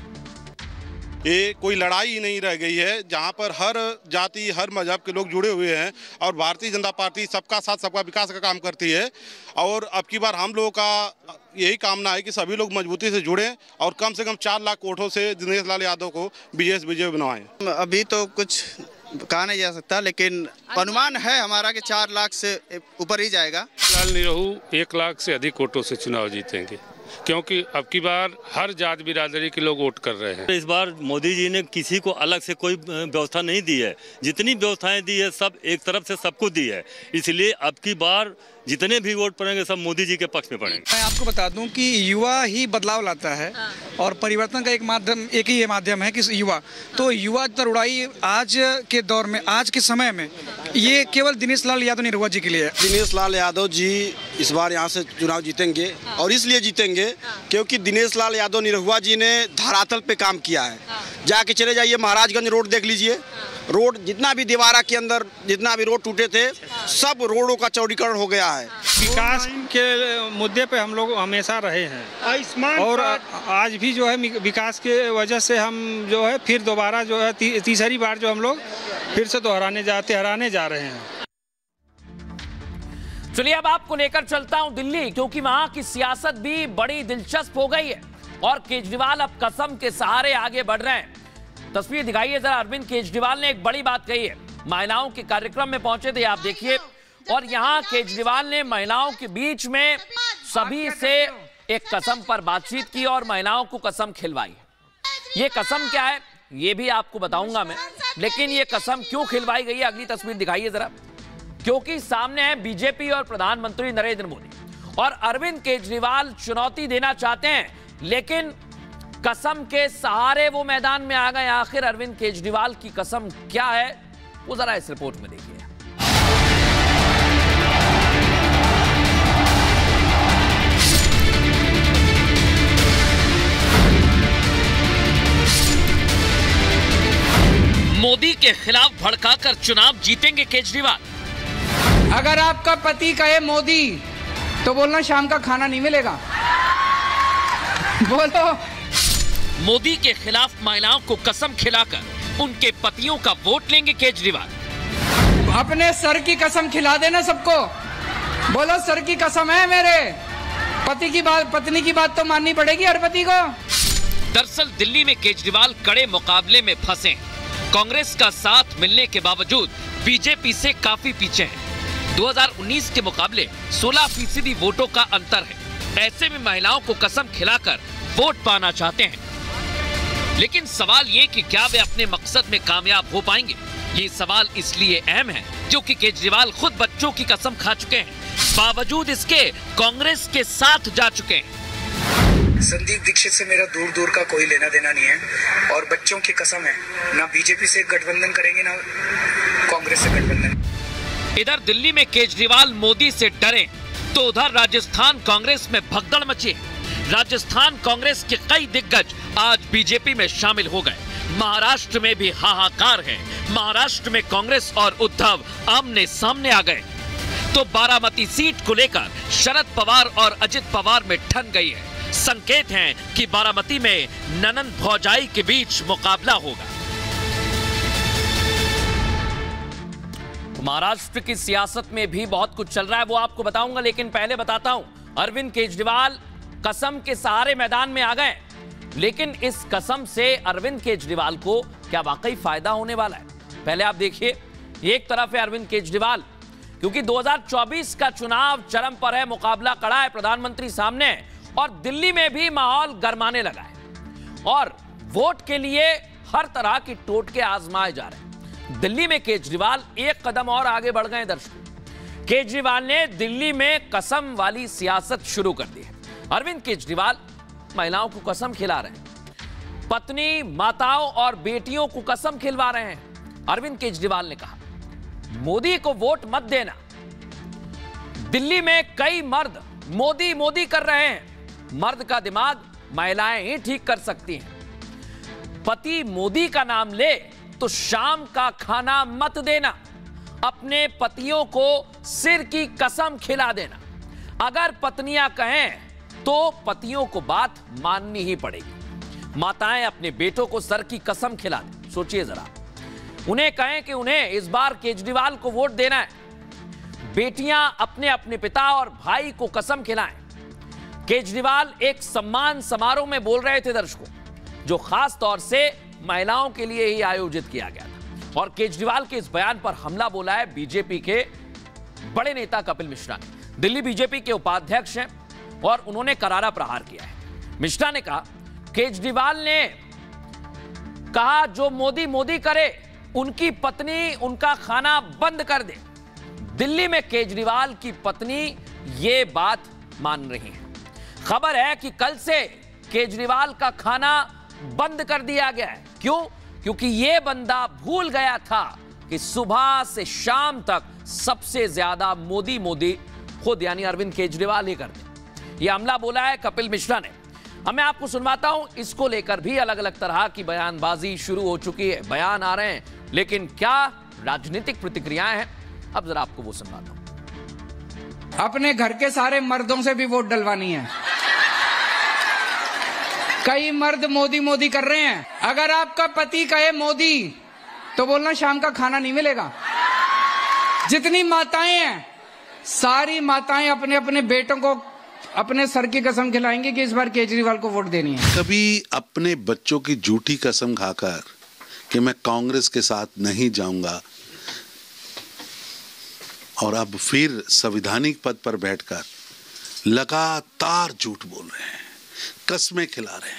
ये कोई लड़ाई ही नहीं रह गई है, जहां पर हर जाति हर मजहब के लोग जुड़े हुए हैं, और भारतीय जनता पार्टी सबका साथ सबका विकास का काम करती है। और अब की बार हम लोगों का यही कामना है कि सभी लोग मजबूती से जुड़ें और कम से कम चार लाख वोटों से दिनेश लाल यादव को बीएस विजय बनवाएं। अभी तो कुछ कहा नहीं जा सकता, लेकिन अनुमान है हमारा कि चार लाख से ऊपर ही जाएगा। लाल निरहू एक लाख से अधिक वोटों से चुनाव जीतेंगे, क्योंकि अब की बार हर जात बिरादरी के लोग वोट कर रहे हैं। इस बार मोदी जी ने किसी को अलग से कोई व्यवस्था नहीं दी है, जितनी व्यवस्थाएं दी है सब एक तरफ से सबको दी है। इसलिए अब की बार जितने भी वोट पड़ेंगे सब मोदी जी के पक्ष में पड़ेंगे। मैं आपको बता दूं कि युवा ही बदलाव लाता है और परिवर्तन का एक माध्यम एक ही ये माध्यम है कि युवा। तो युवा तरुणाई आज के दौर में, आज के समय में ये केवल दिनेश लाल यादव निरहुआ जी के लिए है। दिनेश लाल यादव जी इस बार यहाँ से चुनाव जीतेंगे और इसलिए जीतेंगे क्योंकि दिनेश लाल यादव निरहुआ जी ने धरातल पे काम किया है। जाके चले जाइए महाराजगंज रोड देख लीजिए, रोड जितना भी दीवारा के अंदर जितना भी रोड टूटे थे सब रोडों का चौड़ीकरण हो गया है। विकास के मुद्दे पे हम लोग हमेशा रहे हैं और आज भी जो है विकास के वजह से हम जो है फिर दोबारा जो है ती, तीसरी बार जो हम लोग फिर से दोहराने जाते हराने जा रहे हैं। चलिए अब आपको लेकर चलता हूं दिल्ली, क्योंकि वहां की सियासत भी बड़ी दिलचस्प हो गई है और केजरीवाल अब कसम के सहारे आगे बढ़ रहे हैं। तस्वीर दिखाइए जरा। अरविंद केजरीवाल ने एक बड़ी बात कही है। महिलाओं के कार्यक्रम में पहुंचे थे, आप देखिए, और यहां केजरीवाल ने महिलाओं के बीच में सभी से एक कसम पर बातचीत की और महिलाओं को कसम खिलवाई। ये कसम क्या है ये भी आपको बताऊंगा मैं, लेकिन ये कसम क्यों खिलवाई गई है अगली तस्वीर दिखाइए जरा। क्योंकि सामने है बीजेपी और प्रधानमंत्री नरेंद्र मोदी और अरविंद केजरीवाल चुनौती देना चाहते हैं, लेकिन कसम के सहारे वो मैदान में आ गए। आखिर अरविंद केजरीवाल की कसम क्या है वो जरा इस रिपोर्ट में देखिए। मोदी के खिलाफ भड़काकर चुनाव जीतेंगे केजरीवाल। अगर आपका पति कहे मोदी तो बोलना शाम का खाना नहीं मिलेगा। बोलो। मोदी के खिलाफ महिलाओं को कसम खिलाकर उनके पतियों का वोट लेंगे केजरीवाल। अपने सर की कसम खिला देना सबको। बोलो सर की कसम है मेरे पति की बात, पत्नी की बात तो माननी पड़ेगी हर पति को। दरअसल दिल्ली में केजरीवाल कड़े मुकाबले में फंसे हैं। कांग्रेस का साथ मिलने के बावजूद बीजेपी से काफी पीछे हैं। दो हज़ार उन्नीस के मुकाबले सोलह फीसदी वोटों का अंतर है। ऐसे में महिलाओं को कसम खिलाकर वोट पाना चाहते हैं, लेकिन सवाल ये कि क्या वे अपने मकसद में कामयाब हो पाएंगे। ये सवाल इसलिए अहम है क्योंकि केजरीवाल खुद बच्चों की कसम खा चुके हैं, बावजूद इसके कांग्रेस के साथ जा चुके हैं। संदीप दीक्षित से मेरा दूर दूर का कोई लेना देना नहीं है और बच्चों की कसम है, ना बीजेपी से गठबंधन करेंगे ना कांग्रेस से गठबंधन। इधर दिल्ली में केजरीवाल मोदी से डरे तो उधर राजस्थान कांग्रेस में भगदड़ मची। राजस्थान कांग्रेस के कई दिग्गज आज बीजेपी में शामिल हो गए। महाराष्ट्र में भी हाहाकार है। महाराष्ट्र में कांग्रेस और उद्धव आमने सामने आ गए तो बारामती सीट को लेकर शरद पवार और अजित पवार में ठन गई है। संकेत हैं कि बारामती में ननंद भौजाई के बीच मुकाबला होगा। महाराष्ट्र की सियासत में भी बहुत कुछ चल रहा है, वो आपको बताऊंगा, लेकिन पहले बताता हूं अरविंद केजरीवाल कसम के सहारे मैदान में आ गए, लेकिन इस कसम से अरविंद केजरीवाल को क्या वाकई फायदा होने वाला है। पहले आप देखिए, एक तरफ है अरविंद केजरीवाल, क्योंकि दो हज़ार चौबीस का चुनाव चरम पर है, मुकाबला कड़ा है, प्रधानमंत्री सामने है और दिल्ली में भी माहौल गरमाने लगा है और वोट के लिए हर तरह की टोटके आजमाए जा रहे हैं। दिल्ली में केजरीवाल एक कदम और आगे बढ़ गए। दर्शकों, केजरीवाल ने दिल्ली में कसम वाली सियासत शुरू कर दी है। अरविंद केजरीवाल महिलाओं को कसम खिला रहे हैं, पत्नी, माताओं और बेटियों को कसम खिलवा रहे हैं। अरविंद केजरीवाल ने कहा, मोदी को वोट मत देना। दिल्ली में कई मर्द मोदी मोदी कर रहे हैं। मर्द का दिमाग महिलाएं ही ठीक कर सकती हैं। पति मोदी का नाम ले तो शाम का खाना मत देना। अपने पतियों को सिर की कसम खिला देना। अगर पत्नियां कहें तो पतियों को बात माननी ही पड़ेगी। माताएं अपने बेटों को सर की कसम खिला दें। सोचिए जरा, उन्हें कहें कि उन्हें इस बार केजरीवाल को वोट देना है। बेटियां अपने अपने पिता और भाई को कसम खिलाएं। केजरीवाल एक सम्मान समारोह में बोल रहे थे दर्शकों, जो खास तौर से महिलाओं के लिए ही आयोजित किया गया था। और केजरीवाल के इस बयान पर हमला बोला है बीजेपी के बड़े नेता कपिल मिश्रा ने। दिल्ली बीजेपी के उपाध्यक्ष हैं और उन्होंने करारा प्रहार किया है। मिश्रा ने कहा, केजरीवाल ने कहा जो मोदी मोदी करे उनकी पत्नी उनका खाना बंद कर दे। दिल्ली में केजरीवाल की पत्नी ये बात मान रही है। खबर है कि कल से केजरीवाल का खाना बंद कर दिया गया है। क्यों? क्योंकि ये बंदा भूल गया था कि सुबह से शाम तक सबसे ज्यादा मोदी मोदी खुद यानी अरविंद केजरीवाल ही करते। यह हमला बोला है कपिल मिश्रा ने। अब मैं आपको सुनवाता हूं। इसको लेकर भी अलग अलग तरह की बयानबाजी शुरू हो चुकी है, बयान आ रहे हैं, लेकिन क्या राजनीतिक प्रतिक्रियाएं हैं, अब जरा आपको वो सुनवाता हूं। अपने घर के सारे मर्दों से भी वोट डलवानी है। कई मर्द मोदी मोदी कर रहे हैं। अगर आपका पति कहे मोदी तो बोलना शाम का खाना नहीं मिलेगा। जितनी माताएं हैं सारी माताएं अपने अपने बेटों को अपने सर की कसम खिलाएंगे कि इस बार केजरीवाल को वोट देनी है। कभी अपने बच्चों की झूठी कसम खाकर कि मैं कांग्रेस के साथ नहीं जाऊंगा और अब फिर संवैधानिक पद पर बैठकर लगातार झूठ बोल रहे हैं, कस्में खिला रहे हैं।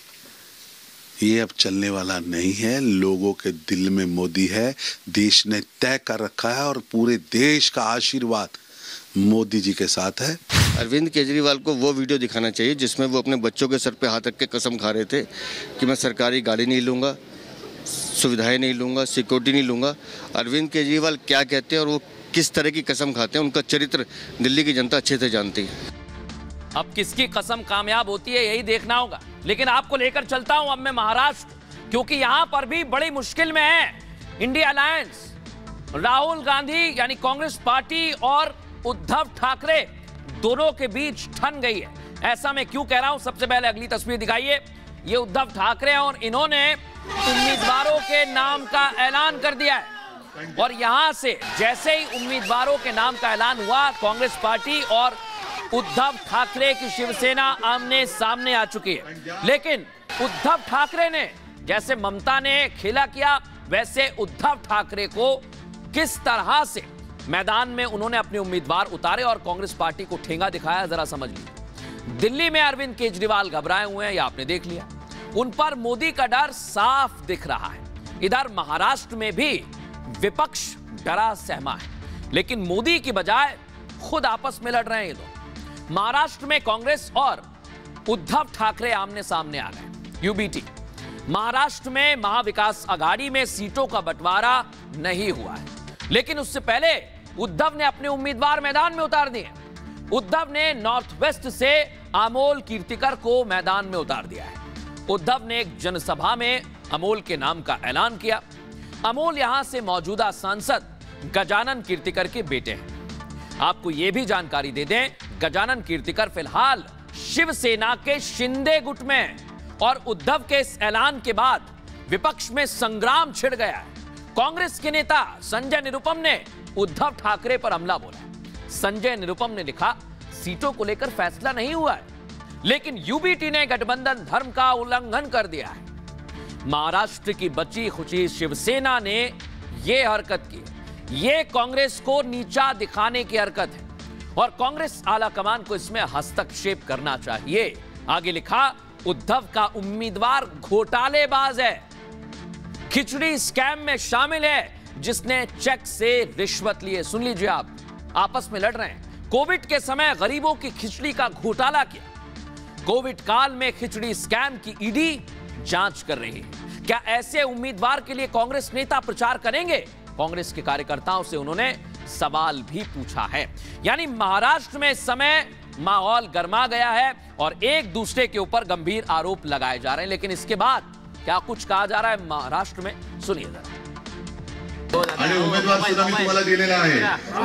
ये अब चलने वाला नहीं है। लोगों के दिल में मोदी है, देश ने तय कर रखा है और पूरे देश का आशीर्वाद मोदी जी के साथ है। अरविंद केजरीवाल को वो वीडियो दिखाना चाहिए जिसमें वो अपने बच्चों के सर पे हाथ रख के कसम खा रहे थे कि मैं सरकारी गाड़ी नहीं लूँगा, सुविधाएं नहीं लूँगा, सिक्योरिटी नहीं लूँगा। अरविंद केजरीवाल क्या कहते हैं और वो किस तरह की कसम खाते हैं, उनका चरित्र दिल्ली की जनता अच्छे से जानती है। अब किसकी कसम कामयाब होती है यही देखना होगा। लेकिन आपको लेकर चलता हूं अब मैं महाराष्ट्र, क्योंकि यहां पर भी बड़ी मुश्किल में है इंडिया अलायंस। राहुल गांधी यानी कांग्रेस पार्टी और उद्धव ठाकरे दोनों के बीच ठन गई है। ऐसा मैं क्यों कह रहा हूं, सबसे पहले अगली तस्वीर दिखाइए। ये उद्धव ठाकरे और इन्होंने उम्मीदवारों के नाम का ऐलान कर दिया है और यहां से जैसे ही उम्मीदवारों के नाम का ऐलान हुआ, कांग्रेस पार्टी और उद्धव ठाकरे की शिवसेना आमने सामने आ चुकी है। लेकिन उद्धव ठाकरे ने जैसे ममता ने खेला किया, वैसे उद्धव ठाकरे को किस तरह से मैदान में उन्होंने अपने उम्मीदवार उतारे और कांग्रेस पार्टी को ठेंगा दिखाया, जरा समझ लीजिए। दिल्ली में अरविंद केजरीवाल घबराए हुए हैं, ये आपने देख लिया। उन पर मोदी का डर साफ दिख रहा है। इधर महाराष्ट्र में भी विपक्ष डरा सहमा है, लेकिन मोदी की बजाय खुद आपस में लड़ रहे हैं ये लोग। महाराष्ट्र में कांग्रेस और उद्धव ठाकरे आमने सामने आ गए। यूबीटी महाराष्ट्र में महाविकास आघाड़ी में सीटों का बंटवारा नहीं हुआ है, लेकिन उससे पहले उद्धव ने अपने उम्मीदवार मैदान में उतार दिए। उद्धव ने नॉर्थ वेस्ट से अमोल कीर्तिकर को मैदान में उतार दिया है। उद्धव ने एक जनसभा में अमोल के नाम का ऐलान किया। अमोल यहां से मौजूदा सांसद गजानन कीर्तिकर के बेटे हैं। आपको यह भी जानकारी दे दें, गजानन कीर्तिकर फिलहाल शिवसेना के शिंदे गुट में, और उद्धव के इस ऐलान के बाद विपक्ष में संग्राम छिड़ गया है। कांग्रेस के नेता संजय निरुपम ने उद्धव ठाकरे पर हमला बोला। संजय निरुपम ने लिखा, सीटों को लेकर फैसला नहीं हुआ है, लेकिन यूबीटी ने गठबंधन धर्म का उल्लंघन कर दिया है। महाराष्ट्र की बची खुची शिवसेना ने यह हरकत की। यह कांग्रेस को नीचा दिखाने की हरकत है और कांग्रेस आलाकमान को इसमें हस्तक्षेप करना चाहिए। आगे लिखा, उद्धव का उम्मीदवार घोटालेबाज है, खिचड़ी स्कैम में शामिल है, जिसने चेक से रिश्वत ली है। सुन लीजिए, आप आपस में लड़ रहे हैं। कोविड के समय गरीबों की खिचड़ी का घोटाला किया। कोविड काल में खिचड़ी स्कैम की ईडी जांच कर रही है। क्या ऐसे उम्मीदवार के लिए कांग्रेस नेता प्रचार करेंगे? कांग्रेस के कार्यकर्ताओं से उन्होंने सवाल भी पूछा है। यानी महाराष्ट्र में इस समय माहौल गर्मा गया है और एक दूसरे के ऊपर गंभीर आरोप लगाए जा रहे हैं। लेकिन इसके बाद क्या कुछ कहा जा रहा है महाराष्ट्र में, सुनिए जरा। आणि उमेदवार सुद्धा मी तुम्हाला दिलेला आहे।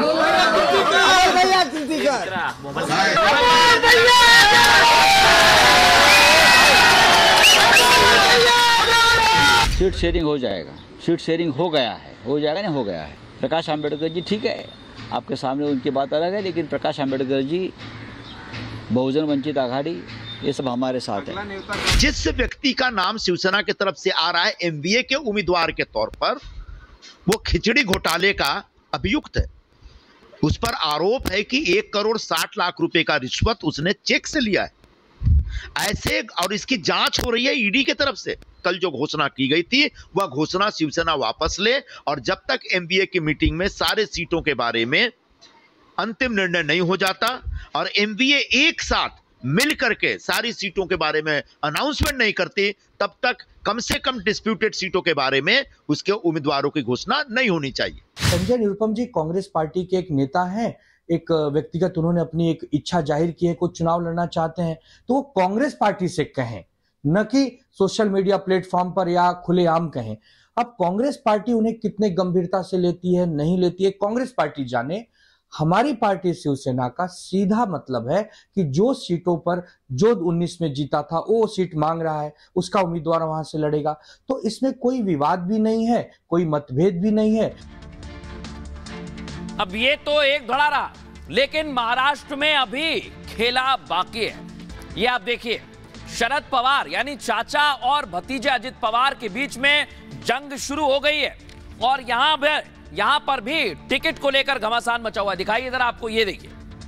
सीट शेयरिंग हो जाएगा, सीट शेयरिंग हो गया है, हो जाएगा नहीं हो गया है। प्रकाश आंबेडकर जी ठीक है, आपके सामने उनकी बात अलग है, लेकिन प्रकाश आंबेडकर जी, बहुजन वंचित आघाड़ी, ये सब हमारे साथ है। जिस व्यक्ति का नाम शिवसेना की तरफ से आ रहा है एमबीए के उम्मीदवार के तौर पर, वो खिचड़ी घोटाले का अभियुक्त है। उस पर आरोप है कि एक करोड़ साठ लाख रुपए का रिश्वत उसने चेक से लिया है। ऐसे, और इसकी जांच हो रही है ईडी की तरफ से। कल जो घोषणा की गई थी वह घोषणा शिवसेना वापस ले और जब तक एमबीए की मीटिंग में सारे सीटों के बारे में अंतिम निर्णय नहीं हो जाता और एमवीए एक साथ मिल करके सारी सीटों के बारे में अनाउंसमेंट नहीं करती, तब तक कम से कम डिस्प्यूटेड सीटों के बारे में उसके उम्मीदवारों की घोषणा नहीं होनी चाहिए। संजय निरुपम जी कांग्रेस पार्टी के एक नेता हैं, एक व्यक्तिगत उन्होंने अपनी एक इच्छा जाहिर की है, कुछ चुनाव लड़ना चाहते हैं तो वो कांग्रेस पार्टी से कहें, न कि सोशल मीडिया प्लेटफॉर्म पर या खुलेआम कहें। अब कांग्रेस पार्टी उन्हें कितने गंभीरता से लेती है नहीं लेती है कांग्रेस पार्टी जाने। हमारी पार्टी शिवसेना का सीधा मतलब है कि जो सीटों पर जो उन्नीस में जीता था वो सीट मांग रहा है, उसका उम्मीदवार वहां से लड़ेगा। तो इसमें कोई विवाद भी नहीं है, कोई मतभेद भी नहीं है। अब ये तो एक धड़ा रहा, लेकिन महाराष्ट्र में अभी खेला बाकी है। ये आप देखिए, शरद पवार यानी चाचा और भतीजे अजित पवार के बीच में जंग शुरू हो गई है और यहां पर यहां पर भी टिकट को लेकर घमासान मचा हुआ दिखाई इधर आपको। ये देखिए,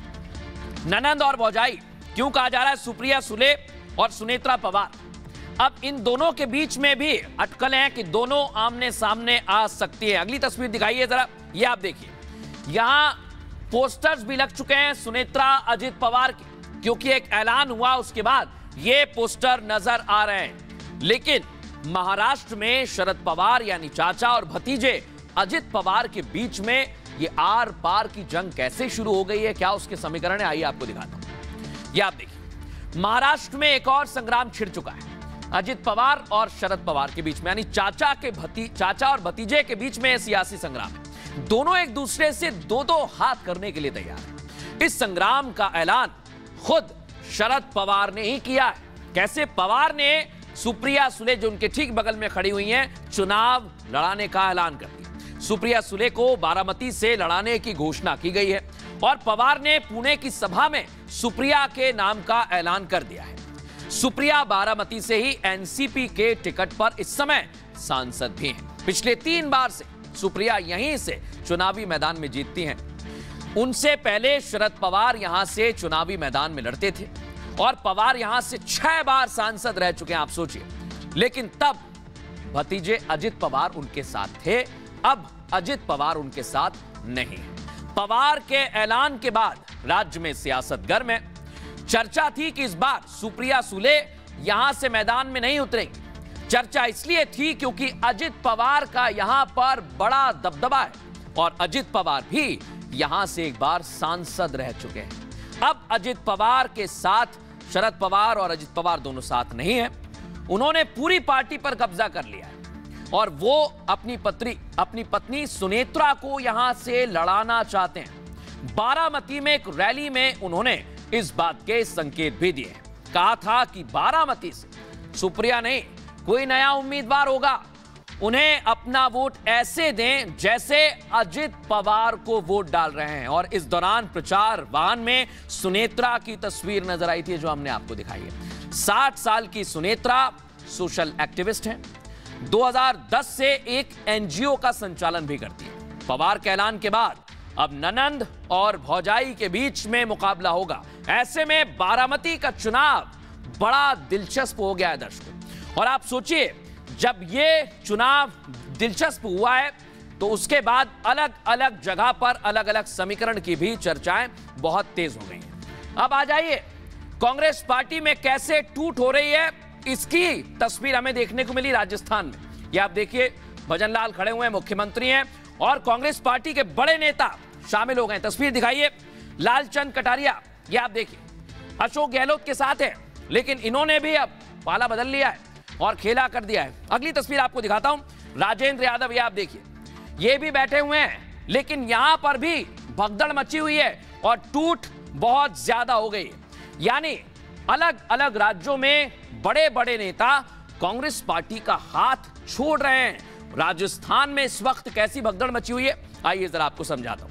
ननंद और भौजाई क्यों कहा जा रहा है, सुप्रिया सुले और सुनेत्रा पवार। अब इन दोनों के बीच में भी अटकलें हैं कि दोनों आमने सामने आ सकती है। अगली तस्वीर दिखाइए जरा, ये आप देखिए, यहां पोस्टर्स भी लग चुके हैं सुनेत्रा अजित पवार के, क्योंकि एक ऐलान हुआ उसके बाद ये पोस्टर नजर आ रहे हैं। लेकिन महाराष्ट्र में शरद पवार यानी चाचा और भतीजे अजित पवार के बीच में ये आर पार की जंग कैसे शुरू हो गई है, क्या उसके समीकरण है, आइए आपको दिखाता हूं। ये आप देखिए, महाराष्ट्र में एक और संग्राम छिड़ चुका है अजित पवार और शरद पवार के बीच में, यानी चाचा के भती चाचा और भतीजे के बीच में सियासी संग्राम है। दोनों एक दूसरे से दो दो हाथ करने के लिए तैयार है। इस संग्राम का ऐलान खुद शरद पवार ने ही किया है। कैसे? पवार ने सुप्रिया सुले जो उनके ठीक बगल में खड़ी हुई हैं, चुनाव लड़ाने का ऐलान कर दिया। सुप्रिया सुले को बारामती से लड़ाने की घोषणा की गई है और पवार ने पुणे की सभा में सुप्रिया के नाम का ऐलान कर दिया है। सुप्रिया बारामती से ही एनसीपी के टिकट पर इस समय सांसद भी हैं। पिछले तीन बार से सुप्रिया यहीं से चुनावी मैदान में जीतती हैं। उनसे पहले शरद पवार यहां से चुनावी मैदान में लड़ते थे और पवार यहां से छह बार सांसद रह चुके हैं, आप सोचिए। लेकिन तब भतीजे अजित पवार उनके साथ थे, अब अजित पवार उनके साथ नहीं है। पवार के ऐलान के बाद राज्य में सियासत गर्म है। चर्चा थी कि इस बार सुप्रिया सुले यहां से मैदान में नहीं उतरेंगी। चर्चा इसलिए थी क्योंकि अजित पवार का यहां पर बड़ा दबदबा है और अजित पवार भी यहां से एक बार सांसद रह चुके हैं। अब अजित पवार के साथ शरद पवार और अजित पवार दोनों साथ नहीं है। उन्होंने पूरी पार्टी पर कब्जा कर लिया है और वो अपनी पत्नी अपनी पत्नी सुनेत्रा को यहां से लड़ाना चाहते हैं। बारामती में एक रैली में उन्होंने इस बात के संकेत भी दिए। कहा था कि बारामती से सुप्रिया नहीं, कोई नया उम्मीदवार होगा, उन्हें अपना वोट ऐसे दें जैसे अजित पवार को वोट डाल रहे हैं। और इस दौरान प्रचार वाहन में सुनेत्रा की तस्वीर नजर आई थी जो हमने आपको दिखाई है। साठ साल की सुनेत्रा सोशल एक्टिविस्ट हैं। दो हज़ार दस से एक एनजीओ का संचालन भी करती है। पवार के ऐलान के बाद अब ननंद और भौजाई के बीच में मुकाबला होगा। ऐसे में बारामती का चुनाव बड़ा दिलचस्प हो गया है दर्शकों। और आप सोचिए, जब ये चुनाव दिलचस्प हुआ है तो उसके बाद अलग अलग जगह पर अलग अलग समीकरण की भी चर्चाएं बहुत तेज हो गई हैं। अब आ जाइए, कांग्रेस पार्टी में कैसे टूट हो रही है इसकी तस्वीर हमें देखने को मिली राजस्थान में। ये आप देखिए, भजनलाल खड़े हुए हैं, मुख्यमंत्री हैं और कांग्रेस पार्टी के बड़े नेता शामिल हो गए। तस्वीर दिखाइए, लालचंद कटारिया, ये आप देखिए, अशोक गहलोत के साथ है, लेकिन इन्होंने भी अब पाला बदल लिया है और खेला कर दिया है। अगली तस्वीर आपको दिखाता हूं, राजेंद्र यादव, ये आप देखिए, ये भी बैठे हुए हैं, लेकिन यहां पर भी भगदड़ मची हुई है और टूट बहुत ज्यादा हो गई। यानी अलग अलग राज्यों में बड़े बड़े नेता कांग्रेस पार्टी का हाथ छोड़ रहे हैं। राजस्थान में इस वक्त कैसी भगदड़ मची हुई है, आइए जरा आपको समझाता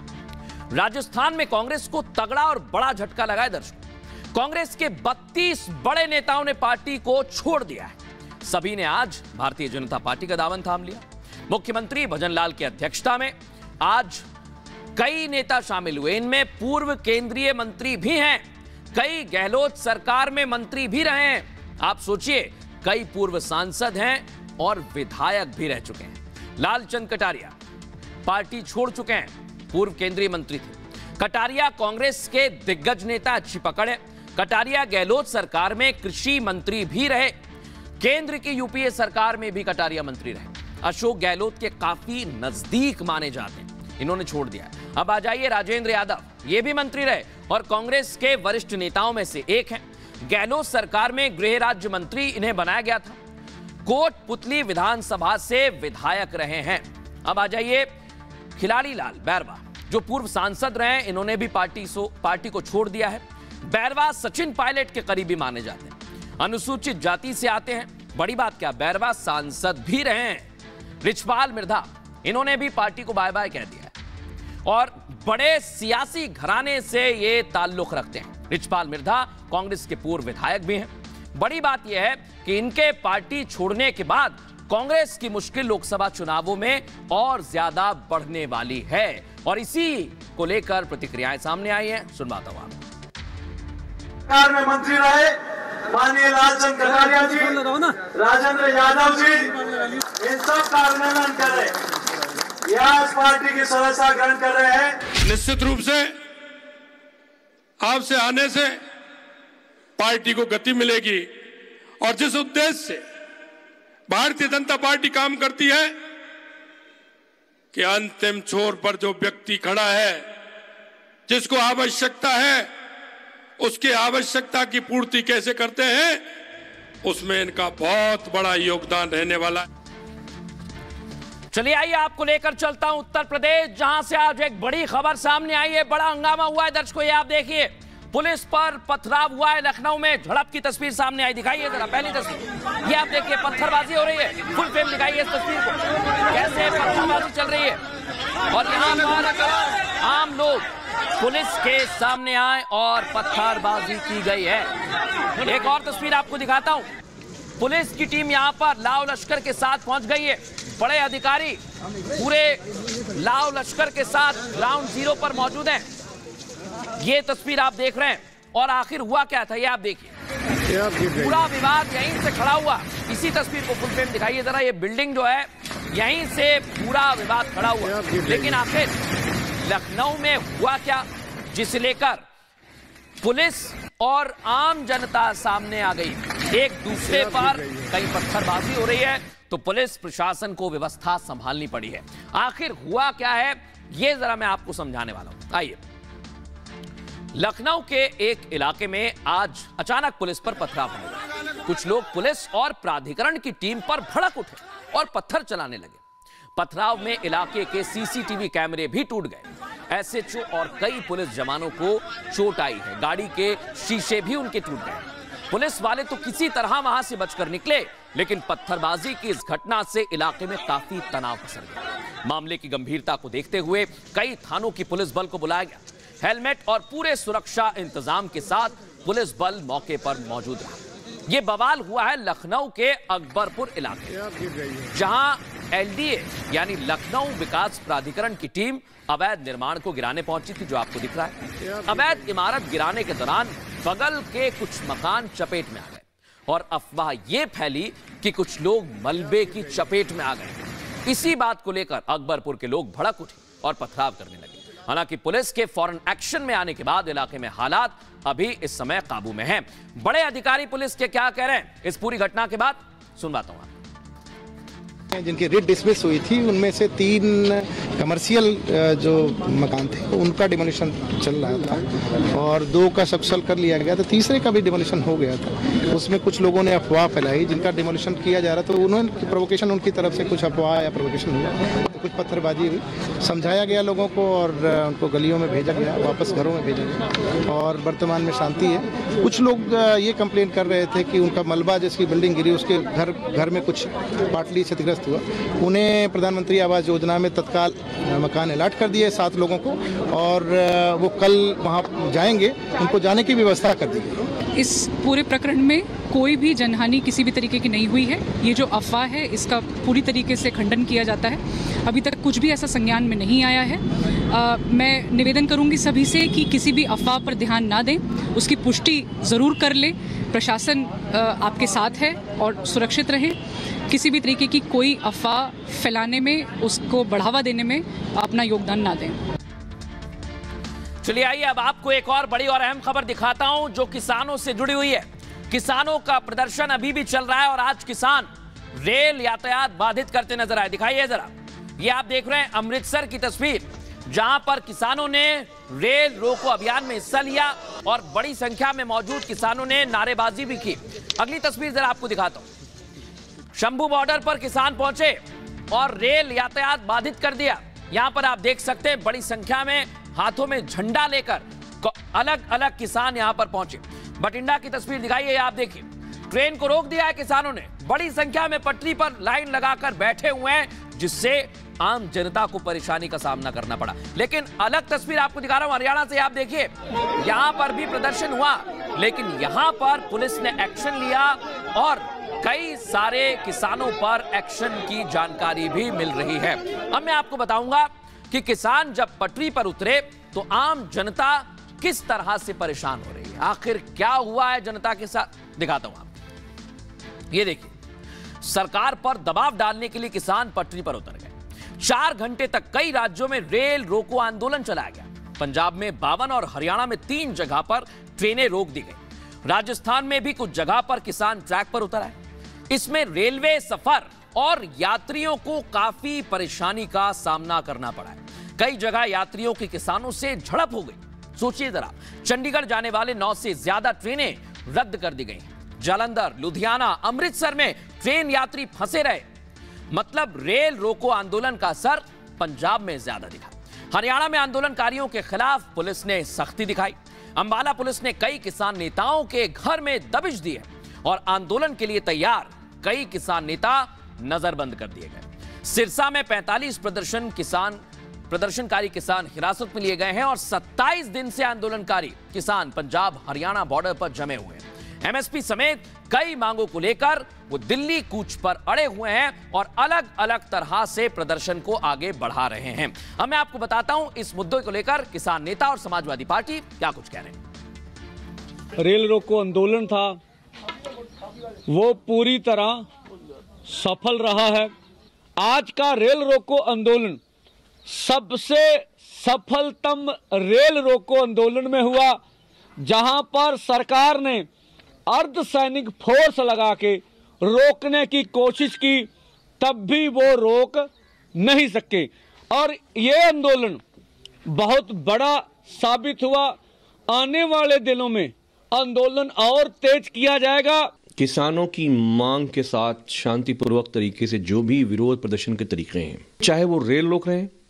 हूं। राजस्थान में कांग्रेस को तगड़ा और बड़ा झटका लगा है दर्शकों। कांग्रेस के बत्तीस बड़े नेताओं ने पार्टी को छोड़ दिया है। सभी ने आज भारतीय जनता पार्टी का दामन थाम लिया। मुख्यमंत्री भजनलाल की अध्यक्षता में आज कई नेता शामिल हुए। इनमें पूर्व केंद्रीय मंत्री भी हैं, कई गहलोत सरकार में मंत्री भी रहे हैं। आप सोचिए, कई पूर्व सांसद हैं और विधायक भी रह चुके हैं। लालचंद कटारिया पार्टी छोड़ चुके हैं, पूर्व केंद्रीय मंत्री थे। कटारिया कांग्रेस के दिग्गज नेता, अच्छी पकड़ है। कटारिया गहलोत सरकार में कृषि मंत्री भी रहे, केंद्र की यूपीए सरकार में भी कटारिया मंत्री रहे, अशोक गहलोत के काफी नजदीक माने जाते हैं, इन्होंने छोड़ दिया। अब आ जाइए राजेंद्र यादव, ये भी मंत्री रहे और कांग्रेस के वरिष्ठ नेताओं में से एक हैं। गहलोत सरकार में गृह राज्य मंत्री इन्हें बनाया गया था, कोटपुतली विधानसभा से विधायक रहे हैं। अब आ जाइए खिलाड़ी लाल बैरवा, जो पूर्व सांसद रहे, इन्होंने भी पार्टी सो पार्टी को छोड़ दिया है। बैरवा सचिन पायलट के करीबी माने जाते हैं, अनुसूचित जाति से आते हैं। बड़ी बात क्या, बैरवा सांसद भी रहे हैं। रिछपाल मिर्धा, इन्होंने भी पार्टी को बाय बाय कह दिया है और बड़े सियासी घराने से ये ताल्लुक रखते हैं। रिछपाल मिर्धा कांग्रेस के पूर्व विधायक भी हैं। बड़ी बात यह है कि इनके पार्टी छोड़ने के बाद कांग्रेस की मुश्किल लोकसभा चुनावों में और ज्यादा बढ़ने वाली है और इसी को लेकर प्रतिक्रियाएं सामने आई हैं। सुनवाता हूं। सरकार में मंत्री रहे माननीय लालचंद कटारिया जी, राजेंद्र यादव जी, इन सब का अभिनंदन कर रहे हैं। ये आज पार्टी की सदस्यता ग्रहण कर रहे हैं। निश्चित रूप से आपसे आने से पार्टी को गति मिलेगी और जिस उद्देश्य से भारतीय जनता पार्टी काम करती है कि अंतिम छोर पर जो व्यक्ति खड़ा है, जिसको आवश्यकता है, उसकी आवश्यकता की पूर्ति कैसे करते हैं, उसमें इनका बहुत बड़ा योगदान रहने वाला है। चलिए आइए आपको लेकर चलता हूं उत्तर प्रदेश, जहां से आज एक बड़ी खबर सामने आई है। बड़ा हंगामा हुआ है दर्शकों, ये आप देखिए, पुलिस पर पथराव हुआ है। लखनऊ में झड़प की तस्वीर सामने आई, दिखाइए जरा पहली तस्वीर। ये आप देखिए, पत्थरबाजी हो रही है, फुल फ्रेम दिखाइए इस तस्वीर को, कैसे पत्थरबाजी चल रही है और यहाँ पर आम लोग पुलिस के सामने आए और पत्थरबाजी की गई है। एक और तस्वीर आपको दिखाता हूं, पुलिस की टीम यहां पर लाव लश्कर के साथ पहुंच गई है। बड़े अधिकारी पूरे लाव लश्कर के साथ ग्राउंड जीरो पर मौजूद हैं। ये तस्वीर आप देख रहे हैं और आखिर हुआ क्या था, ये आप देखिए। पूरा विवाद यहीं से खड़ा हुआ, इसी तस्वीर को फुल फ्रेम दिखाइए जरा। ये बिल्डिंग जो है, यहीं से पूरा विवाद खड़ा हुआ, लेकिन आखिर लखनऊ में हुआ क्या, जिसे लेकर पुलिस और आम जनता सामने आ गई। एक दूसरे पर कहीं पत्थरबाजी हो रही है तो पुलिस प्रशासन को व्यवस्था संभालनी पड़ी है। आखिर हुआ क्या है, ये जरा मैं आपको समझाने वाला हूं। आइए, लखनऊ के एक इलाके में आज अचानक पुलिस पर पथराव हुआ। कुछ लोग पुलिस और प्राधिकरण की टीम पर भड़क उठे और पत्थर चलाने लगे। पथराव में इलाके के सीसीटीवी कैमरे भी टूट गए। एसएचओ और कई पुलिस जवानों को चोट आई है, गाड़ी के शीशे भी उनके टूट गए। पुलिस वाले तो किसी तरह वहां से बचकर निकले, लेकिन पत्थरबाजी की इस घटना से इलाके में काफी तनाव पसर गया। मामले की गंभीरता को देखते हुए कई थानों की पुलिस बल को बुलाया गया। हेलमेट और पूरे सुरक्षा इंतजाम के साथ पुलिस बल मौके पर मौजूद रहा। ये बवाल हुआ है लखनऊ के अकबरपुर इलाके, जहां एलडीए यानी लखनऊ विकास प्राधिकरण की टीम अवैध निर्माण को गिराने पहुंची थी, जो आपको दिख रहा है। अवैध इमारत गिराने के दौरान बगल के कुछ मकान चपेट में आ गए और अफवाह यह फैली कि कुछ लोग मलबे की चपेट में आ गए। इसी बात को लेकर अकबरपुर के लोग भड़क उठे और पथराव करने लगे। हालांकि पुलिस के फौरन एक्शन में आने के बाद इलाके में हालात अभी इस समय काबू में हैं। बड़े अधिकारी पुलिस के क्या कह रहे हैं इस पूरी घटना के बाद, सुनवाता हूं। जिनकी रिट डिसमिस हुई थी उनमें से तीन कमर्शियल जो मकान थे उनका डिमोलिशन चल रहा था और दो का सक्सेल कर लिया गया था, तीसरे का भी डिमोलिशन हो गया था। उसमें कुछ लोगों ने अफवाह फैलाई जिनका डिमोलिशन किया जा रहा था, तो उन्होंने प्रोवोकेशन उनकी तरफ से कुछ अफवाह या प्रोवोकेशन हुआ तो कुछ पत्थरबाजी हुई। समझाया गया लोगों को और उनको गलियों में भेजा गया, वापस घरों में भेजा गया और वर्तमान में शांति है। कुछ लोग ये कंप्लेन कर रहे थे कि उनका मलबा जिसकी बिल्डिंग गिरी उसके घर घर में कुछ पार्टली क्षतिग्रस्त हुआ। उन्हें प्रधानमंत्री आवास योजना में तत्काल मकान अलॉट कर दिए सात लोगों को और वो कल वहां जाएंगे, उनको जाने की व्यवस्था कर दी गई। इस पूरे प्रकरण में कोई भी जनहानि किसी भी तरीके की नहीं हुई है। ये जो अफवाह है इसका पूरी तरीके से खंडन किया जाता है। अभी तक कुछ भी ऐसा संज्ञान में नहीं आया है। आ, मैं निवेदन करूंगी सभी से कि किसी भी अफवाह पर ध्यान ना दें, उसकी पुष्टि ज़रूर कर लें। प्रशासन आ, आपके साथ है और सुरक्षित रहें। किसी भी तरीके की कोई अफवाह फैलाने में, उसको बढ़ावा देने में अपना योगदान ना दें। चलिए आइए अब आपको एक और बड़ी और अहम खबर दिखाता हूं जो किसानों से जुड़ी हुई है। किसानों का प्रदर्शन अभी भी चल रहा है और आज किसान रेल यातायात बाधित करते नजर आए। दिखाइए जरा, ये आप देख रहे हैं अमृतसर की तस्वीर, जहां पर किसानों ने रेल रोको अभियान में हिस्सा लिया और बड़ी संख्या में मौजूद किसानों ने नारेबाजी भी की। अगली तस्वीर जरा आपको दिखाता हूं। शंभू बॉर्डर पर किसान पहुंचे और रेल यातायात बाधित कर दिया। यहां पर आप देख सकते हैं बड़ी संख्या में हाथों में झंडा लेकर अलग अलग किसान यहां पर पहुंचे। बठिंडा की तस्वीर दिखाइए, आप देखिए, ट्रेन को रोक दिया है किसानों ने, बड़ी संख्या में पटरी पर लाइन लगाकर बैठे हुए हैं, जिससे आम जनता को परेशानी का सामना करना पड़ा। लेकिन अलग तस्वीर आपको दिखा रहा हूं हरियाणा से, आप देखिए, यहां पर भी प्रदर्शन हुआ, लेकिन यहां पर पुलिस ने एक्शन लिया और कई सारे किसानों पर एक्शन की जानकारी भी मिल रही है। अब मैं आपको बताऊंगा कि किसान जब पटरी पर उतरे तो आम जनता किस तरह से परेशान हो रही है, आखिर क्या हुआ है जनता के साथ, दिखाता हूं आपको। ये देखिए, सरकार पर दबाव डालने के लिए किसान पटरी पर उतर गए। चार घंटे तक कई राज्यों में रेल रोको आंदोलन चलाया गया। पंजाब में बावन और हरियाणा में तीन जगह पर ट्रेनें रोक दी गई। राजस्थान में भी कुछ जगह पर किसान ट्रैक पर उतर आए। इसमें रेलवे सफर और यात्रियों को काफी परेशानी का सामना करना पड़ा है। कई जगह यात्रियों की किसानों से झड़प हो गई। सोचिए जरा, चंडीगढ़ जाने वाले नौ से ज्यादा ट्रेनें रद्द कर दी गई। जालंधर, लुधियाना, अमृतसर में ट्रेन यात्री फंसे रहे। मतलब रेल रोको आंदोलन का असर पंजाब में ज्यादा दिखा। हरियाणा में आंदोलनकारियों के खिलाफ पुलिस ने सख्ती दिखाई। अंबाला पुलिस ने कई किसान नेताओं के घर में दबिश दी है और आंदोलन के लिए तैयार कई किसान नेता नजरबंद कर दिए गए। सिरसा में पैंतालीस प्रदर्शन किसान प्रदर्शनकारी किसान हिरासत में लिए गए हैं और सत्ताईस दिन से आंदोलनकारी किसान पंजाब हरियाणा बॉर्डर पर जमे हुए हैं। एमएसपी समेत कई मांगों को लेकर वो दिल्ली कूच पर अड़े हुए हैं और अलग अलग तरह से प्रदर्शन को आगे बढ़ा रहे हैं। अब मैं आपको बताता हूं इस मुद्दे को लेकर किसान नेता और समाजवादी पार्टी क्या कुछ कह रहे हैं। रेल रोको आंदोलन था, वो पूरी तरह सफल रहा है। आज का रेल रोको आंदोलन सबसे सफलतम रेल रोको आंदोलन में हुआ, जहां पर सरकार ने अर्धसैनिक फोर्स लगा के रोकने की कोशिश की, तब भी वो रोक नहीं सके और ये आंदोलन बहुत बड़ा साबित हुआ। आने वाले दिनों में आंदोलन और तेज किया जाएगा। किसानों की मांग के साथ शांतिपूर्वक तरीके से जो भी विरोध प्रदर्शन के तरीके हैं, चाहे वो रेल रोक रहे हैं,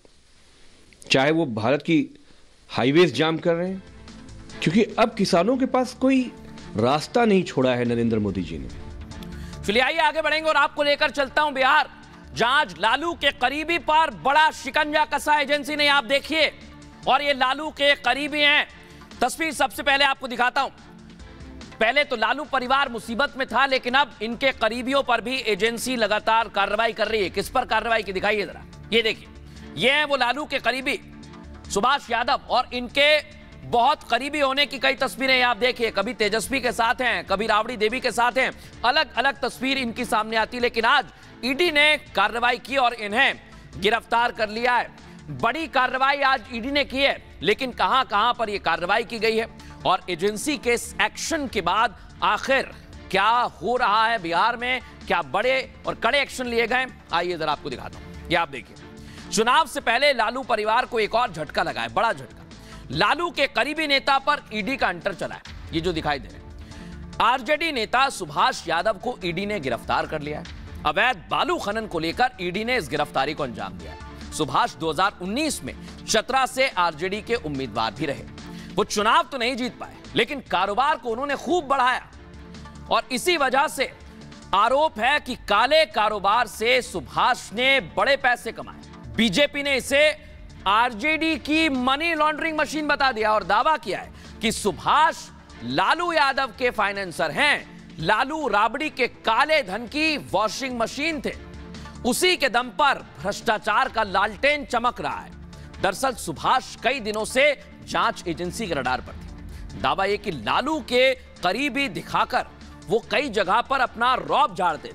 चाहे वो भारत की हाईवेज जाम कर रहे हैं, क्योंकि अब किसानों के पास कोई रास्ता नहीं छोड़ा है नरेंद्र मोदी जी ने। चलिए आइए आगे बढ़ेंगे और आपको लेकर चलता हूं बिहार, जहां लालू के करीबी पर बड़ा शिकंजा कसा एजेंसी ने। आप देखिए, और ये लालू के करीबी हैं। तस्वीर सबसे पहले आपको दिखाता हूं। पहले तो लालू परिवार मुसीबत में था, लेकिन अब इनके करीबियों पर भी एजेंसी लगातार कार्रवाई कर रही है। किस पर कार्रवाई की, दिखाइए जरा। ये देखिए, ये है वो लालू के करीबी सुभाष यादव और इनके बहुत करीबी होने की कई तस्वीरें आप देखिए। कभी तेजस्वी के साथ हैं, कभी राबड़ी देवी के साथ हैं, अलग अलग तस्वीर इनकी सामने आती है। लेकिन आज ईडी ने कार्रवाई की और इन्हें गिरफ्तार कर लिया है। बड़ी कार्रवाई आज ईडी ने की है, लेकिन कहां कहां पर यह कार्रवाई की गई है और एजेंसी के एक्शन के बाद आखिर क्या हो रहा है बिहार में, क्या बड़े और कड़े एक्शन लिए गए, आइए जरा आपको दिखाता हूं। ये आप देखिए, चुनाव से पहले लालू परिवार को एक और झटका लगा है, बड़ा झटका। लालू के करीबी नेता पर ईडी का अंटर चला है। ये जो दिखाई दे रहे हैं, आरजेडी नेता सुभाष यादव को ईडी ने गिरफ्तार कर लिया है। अवैध बालू खनन को लेकर ईडी ने इस गिरफ्तारी को अंजाम दिया है। सुभाष दो हज़ार उन्नीस में चतरा से आरजेडी के उम्मीदवार भी रहे। वो चुनाव तो नहीं जीत पाए, लेकिन कारोबार को उन्होंने खूब बढ़ाया और इसी वजह से आरोप है कि काले कारोबार से सुभाष ने बड़े पैसे कमाए। बीजेपी ने इसे आरजेडी की मनी लॉन्ड्रिंग मशीन बता दिया और दावा किया है कि सुभाष लालू यादव के फाइनेंसर हैं। लालू राबड़ी के काले धन की वॉशिंग मशीन थे। उसी के दम पर भ्रष्टाचार का लालटेन चमक रहा है। दरअसल सुभाष कई दिनों से जांच एजेंसी के रडार पर थे। दावा यह कि लालू के करीबी दिखाकर वो कई जगह पर अपना रौब झाड़ते थे।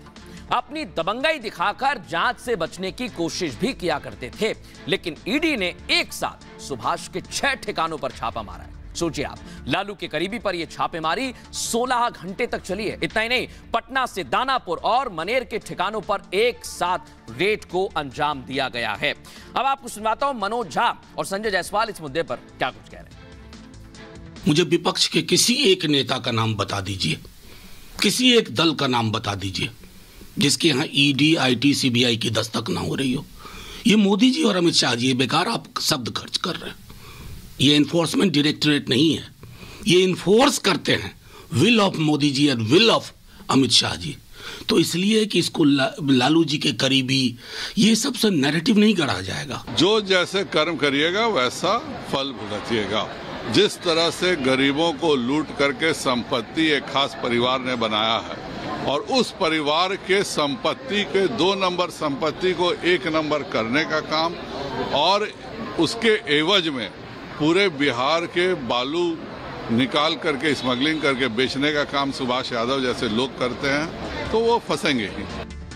अपनी दबंगाई दिखाकर जांच से बचने की कोशिश भी किया करते थे, लेकिन ईडी ने एक साथ सुभाष के छह ठिकानों पर छापा मारा है। सोचिए आप, लालू के करीबी पर यह छापेमारी सोलह घंटे तक चली है। इतना ही नहीं, पटना से दानापुर और मनेर के ठिकानों पर एक साथ रेड को अंजाम दिया गया है। अब आपको सुनवाता हूं मनोज झा और संजय जायसवाल इस मुद्दे पर क्या कुछ कह रहे हैं। मुझे विपक्ष के किसी एक नेता का नाम बता दीजिए, किसी एक दल का नाम बता दीजिए जिसके यहां ईडी, आईटी, सीबीआई की दस्तक ना हो रही हो। ये मोदी जी और अमित शाह जी बेकार आप शब्द खर्च कर रहे हैं। ये इन्फोर्समेंट डायरेक्टरेट नहीं है, ये इन्फोर्स करते हैं विल ऑफ मोदी जी और विल ऑफ अमित शाह जी। तो इसलिए कि इसको ला, लालू जी के करीबी ये सबसे नैरेटिव नहीं गढ़ा जाएगा। जो जैसे कर्म करिएगा वैसा फल भुगतिएगा। जिस तरह से गरीबों को लूट करके संपत्ति एक खास परिवार ने बनाया है और उस परिवार के संपत्ति के दो नंबर संपत्ति को एक नंबर करने का काम और उसके एवज में पूरे बिहार के बालू निकाल करके स्मगलिंग करके बेचने का काम सुभाष यादव जैसे लोग करते हैं, तो वो फंसेंगे ही।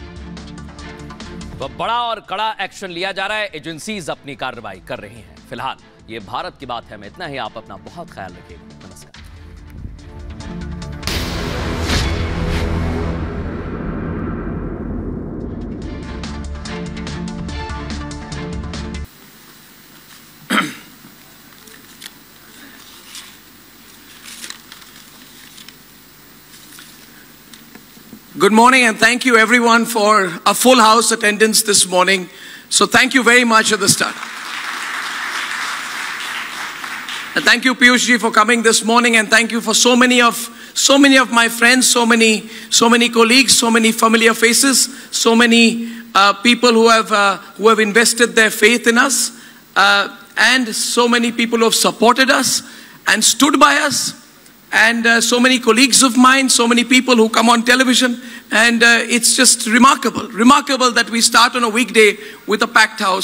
तो बड़ा और कड़ा एक्शन लिया जा रहा है, एजेंसीज अपनी कार्रवाई कर रही हैं। फिलहाल ये भारत की बात है, मैं इतना ही। आप अपना बहुत ख्याल रखिएगा। नमस्कार। Good morning and thank you everyone for a full house attendance this morning. So thank you very much at the start. And thank you Piyush ji for coming this morning, and thank you for so many of so many of my friends, so many so many colleagues, so many familiar faces, so many uh, people who have uh, who have invested their faith in us, uh, and so many people who have supported us and stood by us. And uh, so many colleagues of mine, so many people who come on television, and uh, it's just remarkable, remarkable that we start on a weekday with a packed house.